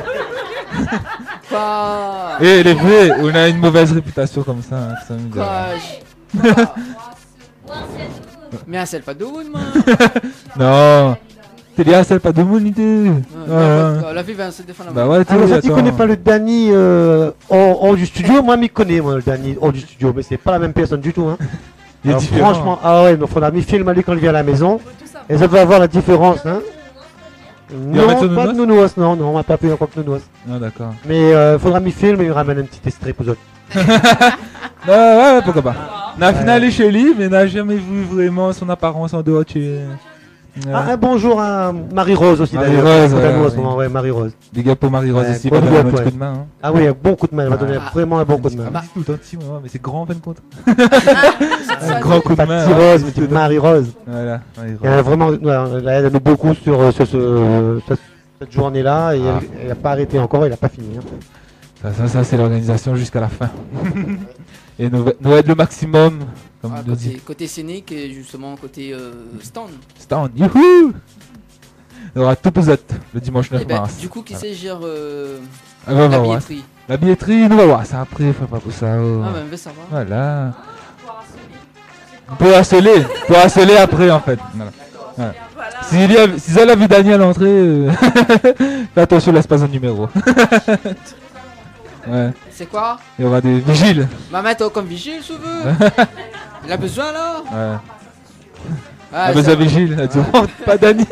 Quoi? Et les vrais, on a une mauvaise réputation comme ça. Hein, ça me dit. Quoi? Mais un seul pas de wood, moi. Non. T'es dit, ah, c'est pas de mon idée. La vie va se défendre. Bah ouais, Alors ça, tu connais pas le Danny hors du studio? Moi, je connais moi, le Danny hors du studio, mais c'est pas la même personne du tout. Hein. Il est Alors, différent. franchement, ah ouais, mais mon ami filme lui quand il vient à la maison. Et ça va voir la différence. Hein. Non, pas de nounouas, non, on m'a pas payé encore que nounouas. Ah, d'accord. Mais faudra m'y filmer et il ramène un petit extrait pour autres. Ouais, pourquoi pas. On a finalé chez lui, mais n'a jamais vu vraiment son apparence en dehors. Ah, un bonjour à Marie-Rose aussi d'ailleurs. Marie-Rose, ouais, Marie-Rose. Big up pour Marie-Rose ici, bon va donner un coup coup de main. Hein. Ah oui, un bon coup de main, elle va donner vraiment un bon coup de main. Ah, tout le temps petit, mais c'est grand en fin de compte. Un grand coup de main. Pas Rose, mais c'est Marie-Rose. Voilà, Marie-Rose. Vraiment, elle aide beaucoup sur cette journée-là et elle n'a pas arrêté encore, elle n'a pas fini. Hein. Ça c'est l'organisation jusqu'à la fin. Et nous aide le maximum. Comme côté scénique et justement côté stand. Stand, youhou! Il y aura tout pour le dimanche 9 mars. Du coup, qui sait gère la billetterie? La billetterie, nous va voir ça après, faut pas pour ça. Ah, bah, on veut savoir. Voilà. Pour harceler après en fait. Voilà. Si elle a vu Daniel entrer, fais attention, laisse pas un numéro. Ouais. C'est quoi? Il y aura des vigiles. Va mettre comme vigile, si tu veux. Il a besoin là. Ouais. Il a besoin de vigile. Elle dit, oh, pas Dani.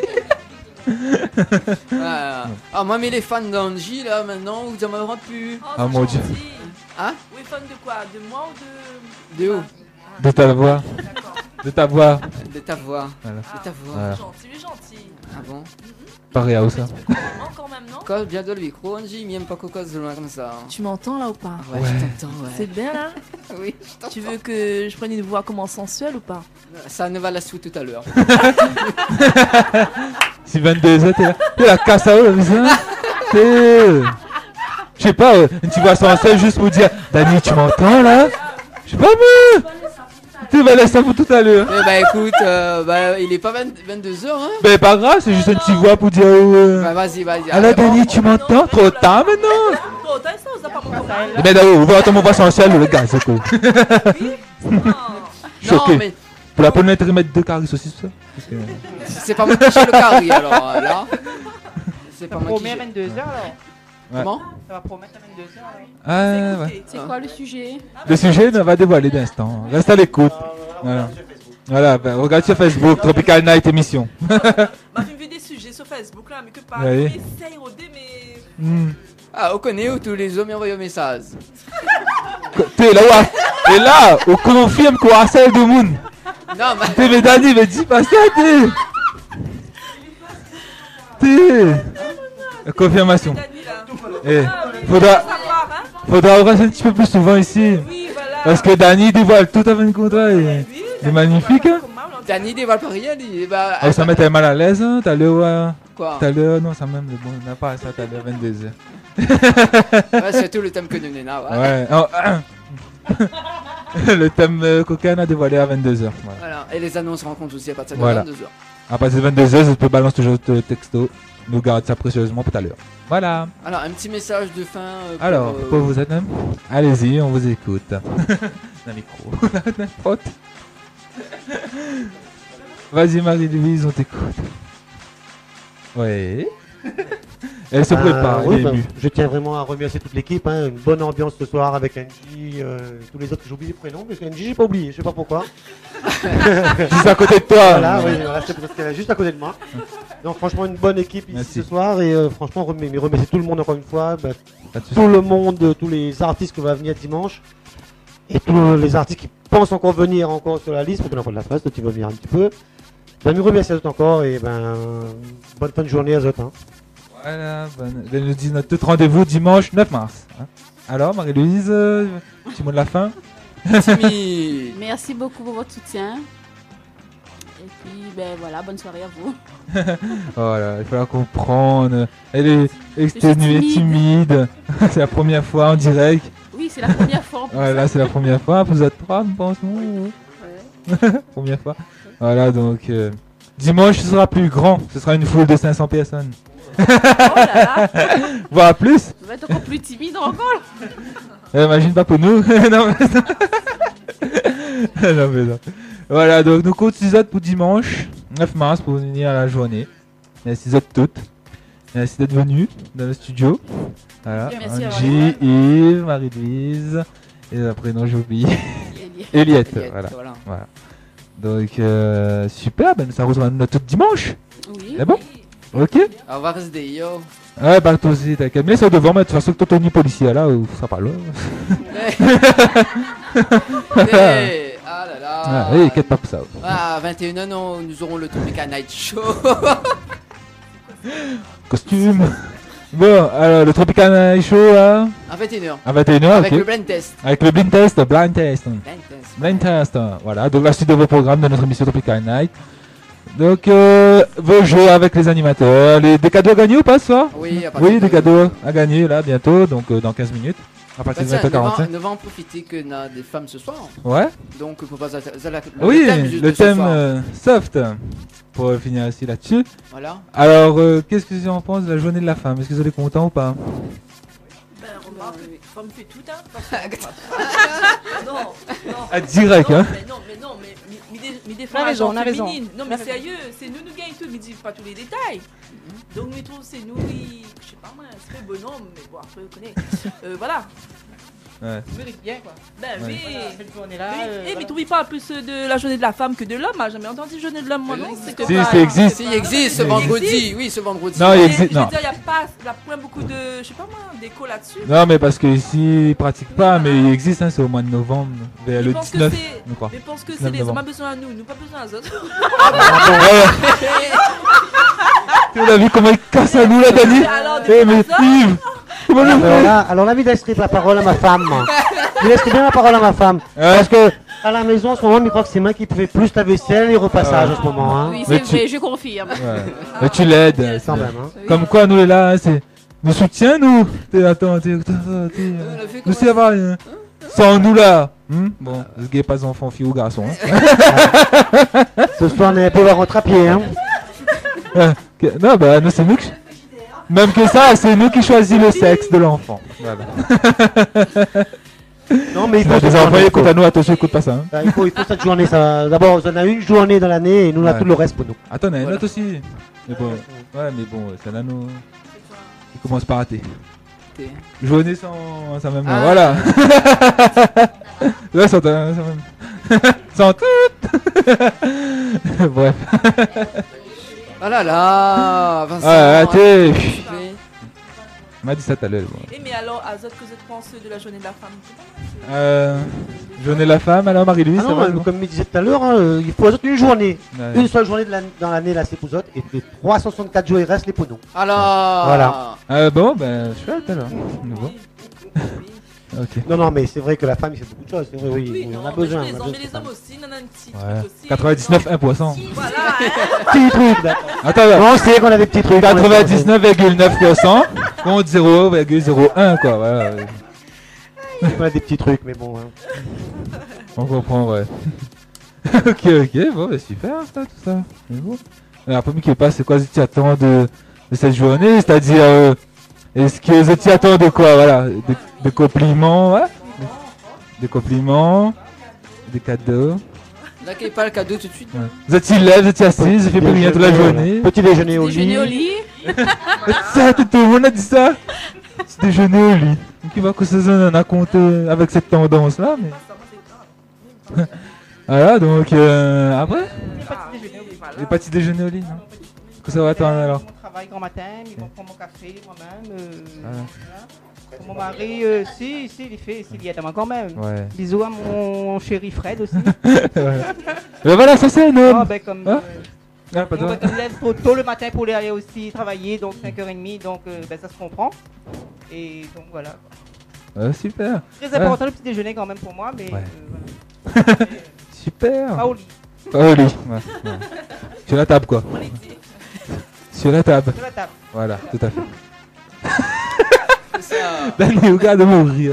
Ah, moi, mais les fans d'Angie là maintenant, vous en m'aurez plus. Ah mon dieu. Hein? Oui, fan de quoi? De moi ou de. De où? De ta voix. De ta voix. De ta voix. Voilà. De ta voix. Voilà. Gentil. Ah bon? Pareil à où ça? Quand même, non? Quand bien de le micro, Angie, m'aime pas coco de loin comme ça. Tu m'entends là ou pas? Ouais, je t'entends, ouais. C'est bien là? Oui. Tu veux que je prenne une voix comment sensuelle ou pas? Ça ne va la sous tout à l'heure. Si 22h, t'es la casse à eux, je sais pas, tu vas sensuelle juste pour dire, Dani, tu m'entends là? Je sais pas, mais. Tu vas laisser ça pour tout à l'heure. Eh bah écoute, il est pas 22h hein. Bah pas grave, c'est juste une petite voix pour dire Bah vas-y. Alors Dani, tu m'entends? Trop tard maintenant. Trop tard, ça, vous a pas mon Eh ben d'abord, on va entendre mon voix sensuelle, le gars, c'est cool. Choqué. Mais... Pour la première mettre 2 caries aussi, ça. C'est pas moi qui j'ai le carré alors là. C'est pas moi qui j'ai. 22h alors. Comment? Ça va promettre à 22h alors. Ah ouais. C'est quoi le sujet? Le sujet ne va dévoiler d'instant. Reste à l'écoute. Voilà, regarde sur Facebook, Tropical Night émission. Bah, j'ai vu des sujets sur Facebook là, mais que pas. Oui. Essaye au dé, mais. Ah, on connaît où tous les hommes y envoient un message. T'es là où? Et là, on confirme qu'on harcèle de monde. Non, mais. T'es, mais Dani, mais dis pas ça, t'es. Confirmation. Faudra ouvrir un petit peu plus souvent ici. Parce que Dani dévoile tout à fait le contrat. Il est magnifique. Hein? Dani dévoile pas rien. Ça met mal à l'aise. Hein? T'as l'heure. Quoi? T'as l'heure. Non, ça même. Bon, on n'a pas ça. T'as l'heure 22h. Ouais, c'est tout le thème que nous n'avons. Ouais. Le thème cocaine a dévoilé à 22h. Voilà. Et les annonces rencontrent aussi à partir de 22h. À partir de 22h, je peux balancer toujours le texto. Nous garde ça précieusement pour tout à l'heure. Voilà. Alors, un petit message de fin. Alors, pour vous êtes même? Allez-y, on vous écoute. D'un micro. N'importe. Vas-y, Marie-Louise, on t'écoute. Ouais. Elle se prépare. Oui, je tiens vraiment à remercier toute l'équipe. Hein, une bonne ambiance ce soir avec Angie, tous les autres. J'ai oublié les prénoms, parce qu'Angie, j'ai pas oublié, je sais pas pourquoi. Juste à côté de toi. Voilà, oui, c'est parce qu'elle est juste à côté de moi. Donc, franchement, une bonne équipe ici ce soir. Et franchement, remercier tout le monde encore une fois. Tout le monde, tous les artistes qui vont venir dimanche. Et tous les artistes qui pensent encore venir encore sur la liste, pour qu'on ait de la place, d'autres qui vont venir un petit peu. Je vous remercie à tous encore et bonne fin de journée à tous. Hein. Voilà, nous dit notre tout rendez-vous dimanche 9 mars. Hein. Alors, Marie-Louise, petit mot de la fin. Merci beaucoup pour votre soutien. Et puis, voilà, bonne soirée à vous. Voilà, il faut comprendre. Elle est exténuée, timide. C'est la première fois en direct. Oui, c'est la première fois. Voilà, c'est la première fois. Vous êtes 3, nous pensons. Première fois. Voilà, donc dimanche, ce sera plus grand. Ce sera une foule de 500 personnes. Oh là là. Voire plus. Je vais être encore plus timide encore. Imagine pas pour nous. Non, mais non. Voilà, donc nous cotisons pour dimanche 9 mars pour venir à la journée. Merci à toutes. Merci d'être venus dans le studio. Voilà, Merci à Angie, Yves, Marie-Louise. Et après, non, j'ai oublié. Eliette. Voilà. Donc, super, ben, ça rejoint notre dimanche. Oui. C'est bon? Ok. Au revoir, SD, yo. Ouais, bah toi aussi, t'inquiète. Mais ça devant, mais de toute façon, que Tony policier là, ça parle. Ah là là. Ah, oui, inquiète pas pour ça. Ah, à 21h, nous aurons le Tropical Night Show. Costume. Bon, alors le Tropical Night Show à 21h. À 21h, avec ok. le blind test. Avec le blind test. Blind test. Voilà, donc la suite de vos programmes de notre émission Tropical Night. Donc, vos jeux avec les animateurs. Des cadeaux à gagner ou pas ce soir? Oui, des cadeaux à gagner là bientôt, donc dans 15 minutes. À partir de 20h45. Nous allons profiter que nous avons des femmes ce soir. Ouais. Donc, pour passer oui, juste le de ce soir. thème soft. Pour finir aussi là-dessus. Voilà. Alors, qu'est-ce que j'en pense de la journée de la femme? Est-ce que vous êtes content ou pas? Ben, remarque, femme fait tout, hein. Non. Ah, direct, hein. Mais des On a raison, femmes on a raison. féminines. Non, mais sérieux, c'est nous gagnons tout, mais dis pas tous les détails. Donc, mais trouve c'est nous, je sais pas moi, c'est fait bonhomme, mais bon, après, vous connaissez. Voilà. Ouais. Tu mérites bien quoi. Ben oui. Voilà, cette journée-là. Mais tu pas plus de la journée de la femme que de l'homme? J'ai jamais entendu journée de l'homme, moi non. Si, ça existe. Si, il existe ce vendredi. Oui, ce vendredi. Non, il existe. Je veux Non. dire, il n'y a pas beaucoup de, je sais pas moi, d'écho là-dessus. Non, mais parce que ici, ils pratiquent pas, mais il existe, hein, c'est au mois de novembre, vers le Je pense que 19, c'est- je crois. Mais pense que 19 c'est les hommes novembre. a besoin à nous, nous pas besoin aux autres. Tu as vu comment il casse à nous là, Dani? Eh, mais Steve, comment le fait? Alors là, il laisserait la parole à ma femme. Il laisserait bien la parole à ma femme. Parce que à la maison, en ce moment, il croit que c'est moi qui fais plus la vaisselle et repassage en ce moment. Hein. Oui, Mais c'est tu- vrai, je confirme. Ouais. Mais tu l'aides. Quand même, hein. Comme quoi, nous là, c'est. Nous soutient, nous. Attends, nous c'est avoir rien. Sans nous là. Bon, ce gars pas enfant, fille ou garçon. Hein. Ce soir, on est un peu à rentrer à pied. Hein. Non, bah, nous, c'est nous qui. Même que ça, c'est nous qui choisissons le sexe de l'enfant. Voilà. Non, mais il faut des cette enfants, journée, écoute à nous, attention, écoute pas ça. Hein. Il faut cette journée. Ça. D'abord, on a une journée dans l'année et nous, on a Ouais. tout le reste pour nous. Attends, on a une Voilà. autre aussi. Mais bon, ouais, mais bon, celle-là, nous. Il commence par rater. Journée sans même. Ah. Voilà. Là, sans même. Sans tout. Bref. Oh là là, Vincent. Ah, t'es. s'il te plaît. On m'a dit ça tout à l'heure. Bon. Et mais alors, à autres que vous pensez de la journée de la femme? Journée de la femme, alors Marie-Louise, Ah ça non, va, mais bon comme je disais tout à l'heure, hein, il faut ajouter une journée. Ouais. Une seule journée dans l'année, là, c'est pour autres. Et les 364 jours, il reste les pour nous. Alors. Voilà. Bon, ben, chouette alors. Nouveau. Ok. Non, non, mais c'est vrai que la femme, il fait beaucoup de choses. C'est vrai, oui, Oui, on non, a mais besoin. les on a hommes, besoin mais de les hommes femmes. aussi, non, un petit Ouais. truc aussi. 99 1%. Voilà, hein. Petit truc, d'accord. Attends, On sait qu'on a des petits trucs. 99,9% contre 0,01 quoi. Voilà. On a des petits trucs, mais bon. Hein. On comprend, ouais. ok, bon, bah, super ça, tout ça. Mais bon. Alors, premier qui passe, c'est quoi ce que tu attends de cette journée? C'est-à-dire, est-ce que tu attends de quoi? Voilà, des compliments, ouais? Des compliments, des cadeaux. Là, qu'il n'y ait pas le cadeau tout de suite. Ouais. Vous êtes lève, vous êtes assis, vous faites plus rien toute la journée. Petit déjeuner au Déjeuner au lit. lit. Ça, tout le monde a dit ça. Petit déjeuner au lit. Donc il va que ça en a compté avec cette tendance là, mais. Voilà, donc après. Les petits déjeuners au lit, non? Que ça va toi alors? Mon travail grand matin, ils vont prendre mon café moi-même. Voilà. Voilà. Mon mari, si, il fait, s'il y a quand même. Ouais. Bisous à mon chéri Fred aussi. Ouais. Mais voilà, ça c'est un homme. Ah, ben, comme, Hein? Ah, pas on toi. va se lève tôt le matin pour aller aussi travailler, donc 5h30, donc ben, ça se comprend. Et donc voilà. Super. Très important le petit déjeuner quand même pour moi, mais Ouais. voilà. Super. Pas au lit. Pas au lit. Ouais. Sur la table quoi. Sur la table. Sur la table. Voilà, tout à fait. C'est ça. Dani, regarde de mourir.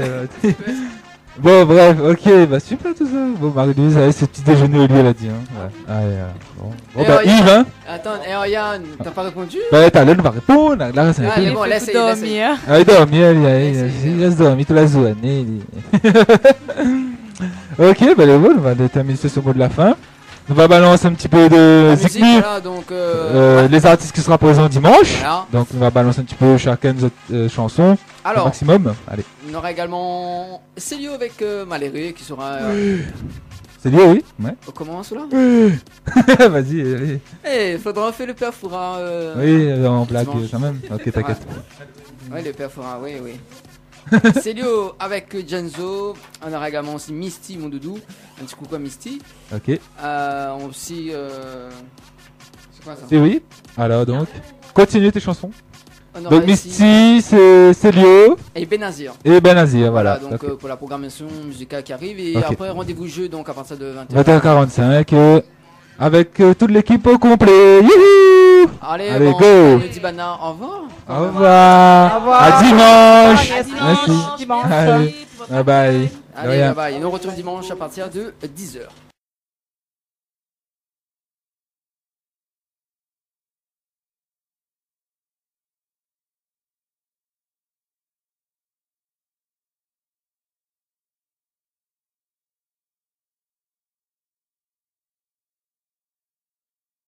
Bon, bref, ok, bah super tout ça. Bon, Marie-Louise, allez, ce petit déjeuner au lit, elle a dit. Hein. Ouais. Allez, bon, Et bah, Yann- Yves, hein. Attends, et Yann, t'as pas répondu? Bah, t'as l'air de pas répondre. Là, c'est un Ah, peu. mais bon, laisse dormir. Ah, il dort bien, il reste dormi toute la journée. Ok, bah, les bon, on va déterminer ce mot de la fin. On va balancer un petit peu de La musique, Zikmi, voilà, donc, ouais. les artistes qui seront présents dimanche. Voilà. Donc on va balancer un petit peu chacun notre chanson. Alors, au maximum. Allez. On aura également Célio avec Maléré qui sera. C'est lié, oui. Ouais. On commence là. Vas-y, allez. Eh, faudra faire le père Foura. Oui, en blague dimanche. quand même. Ok, t'inquiète. Ouais, le père Foura, oui, oui. Célio avec Genzo. On aura également aussi Misty, mon doudou. Un petit coucou à Misty. Ok. Aussi. C'est quoi ça? C'est oui. Alors donc, continue tes chansons. On aura Donc ici- Misty, c'est Célio. Et Benazir. Et Benazir, voilà. Donc Ok. pour la programmation musicale qui arrive. Et Ok. après, rendez-vous jeu donc à partir de 20h. 20h45 avec toute l'équipe au complet. Youhou! Allez, Allez, bon, go! on nous dit Bana, au revoir. Au revoir. Au revoir. À dimanche. À dimanche. Merci. Dimanche. Allez. Bye bye. De Allez, rien. bye bye. Et nous on retrouve dimanche à partir de 10h.